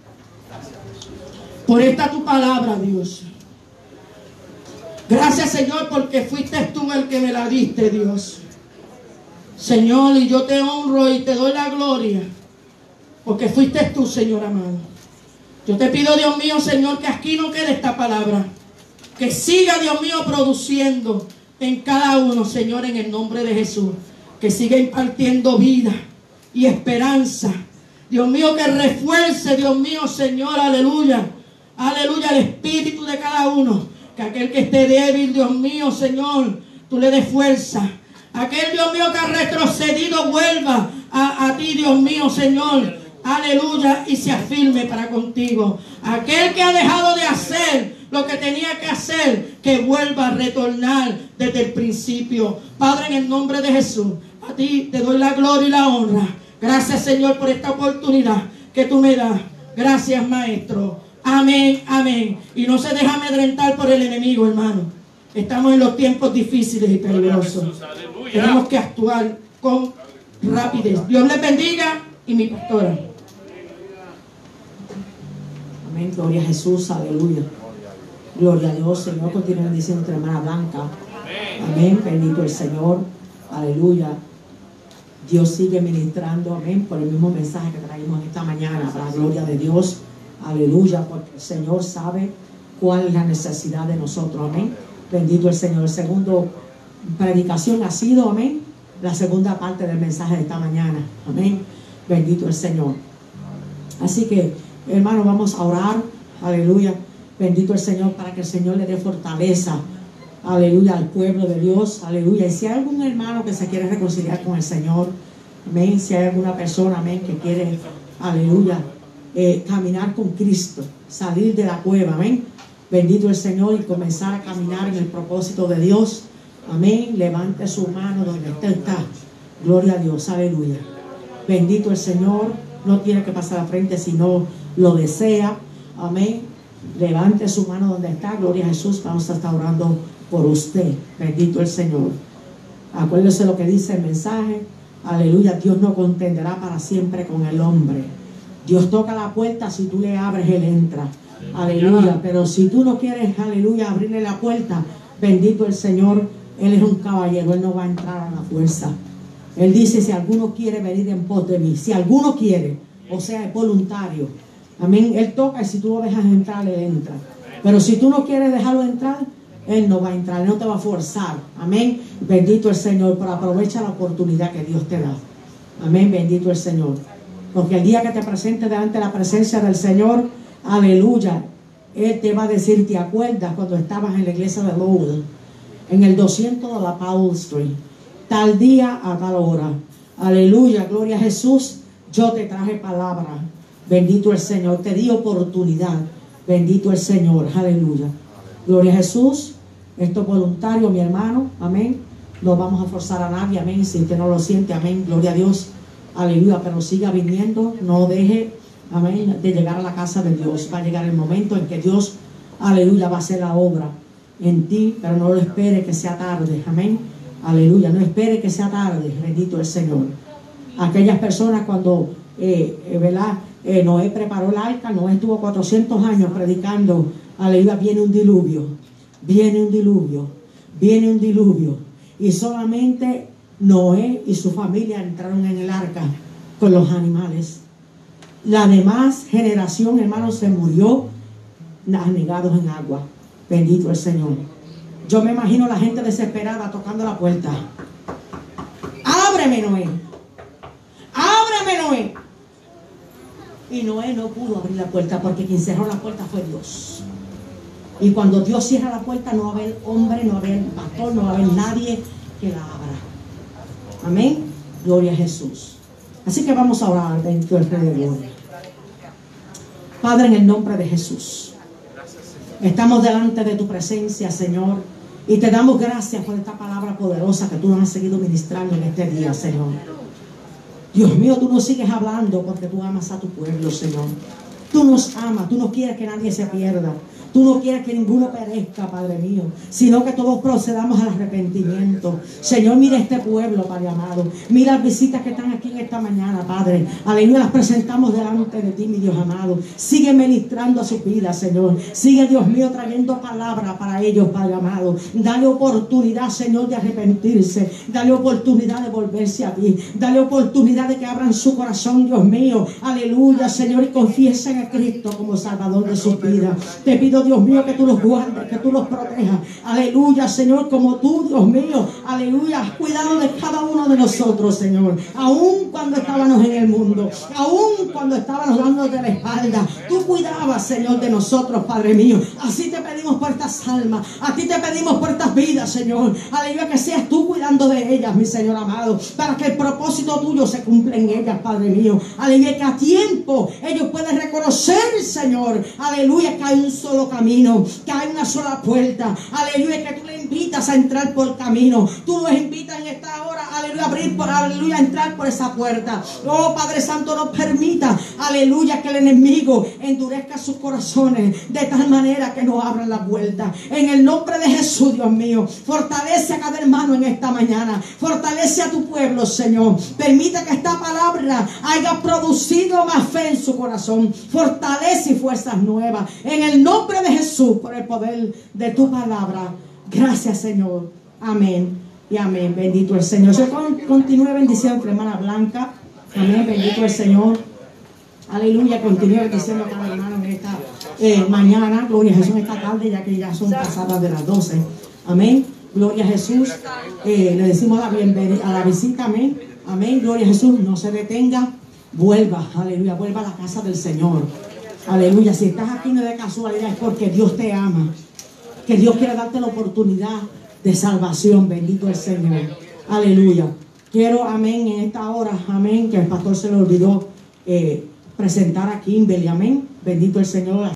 por esta tu palabra, Dios. Gracias, Señor, porque fuiste tú el que me la diste, Dios. Señor, y yo te honro y te doy la gloria, porque fuiste tú, Señor amado. Yo te pido, Dios mío, Señor, que aquí no quede esta palabra, que siga, Dios mío, produciendo en cada uno, Señor, en el nombre de Jesús, que siga impartiendo vida y esperanza. Dios mío, que refuerce, Dios mío, Señor, aleluya, aleluya, el espíritu de cada uno. Que aquel que esté débil, Dios mío, Señor, tú le des fuerza. Aquel, Dios mío, que ha retrocedido, vuelva a ti, Dios mío, Señor, aleluya, y se afirme para contigo. Aquel que ha dejado de hacer lo que tenía que hacer, que vuelva a retornar desde el principio. Padre, en el nombre de Jesús, a ti te doy la gloria y la honra. Gracias, Señor, por esta oportunidad que tú me das. Gracias, Maestro. Amén, amén. Y no se deja amedrentar por el enemigo, hermano. Estamos en los tiempos difíciles y peligrosos. Tenemos que actuar con rapidez. Dios les bendiga y mi pastora. Amén, gloria a Jesús, aleluya. Gloria a Dios, Señor. Continúa bendiciendo a nuestra hermana Blanca. Amén, bendito el Señor, aleluya. Dios sigue ministrando, amén, por el mismo mensaje que traímos esta mañana, para la gloria de Dios, aleluya, porque el Señor sabe cuál es la necesidad de nosotros, amén. Bendito el Señor. El segundo predicación ha sido, amén, la segunda parte del mensaje de esta mañana, amén. Bendito el Señor. Así que, hermanos, vamos a orar, aleluya. Bendito el Señor, para que el Señor le dé fortaleza, aleluya, al pueblo de Dios, aleluya. Y si hay algún hermano que se quiere reconciliar con el Señor, amén, si hay alguna persona, amén, que quiere, aleluya, caminar con Cristo, salir de la cueva, amén, bendito el Señor, y comenzar a caminar en el propósito de Dios, amén, levante su mano donde usted está, gloria a Dios, aleluya, bendito el Señor. No tiene que pasar a frente si no lo desea, amén, levante su mano donde está, gloria a Jesús. Vamos a estar orando por usted, bendito el Señor. Acuérdese lo que dice el mensaje, aleluya. Dios no contenderá para siempre con el hombre. Dios toca la puerta, si tú le abres, Él entra, aleluya. Pero si tú no quieres, aleluya, abrirle la puerta, bendito el Señor, Él es un caballero, Él no va a entrar a la fuerza. Él dice, si alguno quiere venir en pos de mí, si alguno quiere, o sea, es voluntario, amén, Él toca, y si tú lo dejas entrar, Él entra. Pero si tú no quieres dejarlo entrar, Él no va a entrar, Él no te va a forzar, amén, bendito el Señor. Pero aprovecha la oportunidad que Dios te da, amén, bendito el Señor. Porque el día que te presentes delante de la presencia del Señor, aleluya, Él te va a decir, ¿te acuerdas cuando estabas en la iglesia de Lowell, en el 200 de la Powell Street, tal día a tal hora? Aleluya, gloria a Jesús, yo te traje palabra, bendito el Señor, te di oportunidad, bendito el Señor, aleluya, gloria a Jesús. Esto es voluntario, mi hermano, amén, no vamos a forzar a nadie, amén, si usted no lo siente, amén, gloria a Dios, aleluya, pero siga viniendo, no deje, amén, de llegar a la casa de Dios. Va a llegar el momento en que Dios, aleluya, va a hacer la obra en ti, pero no lo espere que sea tarde, amén, aleluya, no espere que sea tarde, bendito el Señor. Aquellas personas cuando, ¿verdad? Noé preparó el arca, Noé estuvo 400 años predicando, aleluya, viene un diluvio, viene un diluvio, viene un diluvio, y solamente Noé y su familia entraron en el arca con los animales. La demás generación, hermanos, se murió anegados en agua, bendito el Señor. Yo me imagino la gente desesperada tocando la puerta. Ábreme, Noé, ábreme, Noé. Y Noé no pudo abrir la puerta, porque quien cerró la puerta fue Dios. Y cuando Dios cierra la puerta, no va a haber hombre, no va a haber pastor, no va a haber nadie que la abra. Amén, gloria a Jesús. Así que vamos a orar, bendito el Rey de Gloria. Padre, en el nombre de Jesús, estamos delante de tu presencia, Señor, y te damos gracias por esta palabra poderosa que tú nos has seguido ministrando en este día, Señor. Dios mío, tú nos sigues hablando porque tú amas a tu pueblo, Señor. Tú nos amas, tú no quieres que nadie se pierda. Tú no quieres que ninguno perezca, Padre mío, sino que todos procedamos al arrepentimiento. Señor, mira este pueblo, Padre amado. Mira las visitas que están aquí en esta mañana, Padre. Aleluya, las presentamos delante de ti, mi Dios amado. Sigue ministrando a sus vidas, Señor. Sigue, Dios mío, trayendo palabra para ellos, Padre amado. Dale oportunidad, Señor, de arrepentirse. Dale oportunidad de volverse a ti. Dale oportunidad de que abran su corazón, Dios mío. Aleluya, Señor, y confiesen a Cristo como Salvador de sus vidas. Te pido, Dios mío, que tú los guardes, que tú los protejas. Aleluya, Señor, como tú, Dios mío, aleluya, has cuidado de cada uno de nosotros, Señor. Aún cuando estábamos en el mundo, aún cuando estábamos dándote la espalda, tú cuidabas, Señor, de nosotros, Padre mío. Así te pedimos por estas almas, a ti te pedimos por estas vidas, Señor. Aleluya, que seas tú cuidando de ellas, mi Señor amado, para que el propósito tuyo se cumpla en ellas, Padre mío. Aleluya, que a tiempo ellos pueden reconocer, Señor, aleluya, que hay un solo camino, que hay una sola puerta, aleluya, que tú le invitas a entrar por camino, tú nos invitas en esta hora, aleluya, a abrir por, aleluya, a entrar por esa puerta. Oh Padre Santo, no permita, aleluya, que el enemigo endurezca sus corazones de tal manera que no abran la puerta. En el nombre de Jesús, Dios mío, fortalece a cada hermano en esta mañana, fortalece a tu pueblo, Señor. Permita que esta palabra haya producido más fe en su corazón, fortalece y fuerzas nuevas, en el nombre de Jesús, por el poder de tu palabra. Gracias, Señor. Amén y amén. Bendito el Señor. Yo continúe bendiciendo a tu hermana Blanca. Amén. Bendito el Señor. Aleluya. Continúe bendiciendo a cada hermano en esta mañana. Gloria a Jesús, en esta tarde, ya que ya son pasadas de las 12. Amén. Gloria a Jesús. Le decimos la bienvenida a la visita. Amén. Amén. Gloria a Jesús. No se detenga. Vuelva. Aleluya. Vuelva a la casa del Señor. Aleluya, si estás aquí no de casualidad, es porque Dios te ama, que Dios quiere darte la oportunidad de salvación. Bendito el Señor. Aleluya. Quiero, amén, en esta hora, amén, que el pastor se le olvidó presentar a Kimberly, amén. Bendito el Señor.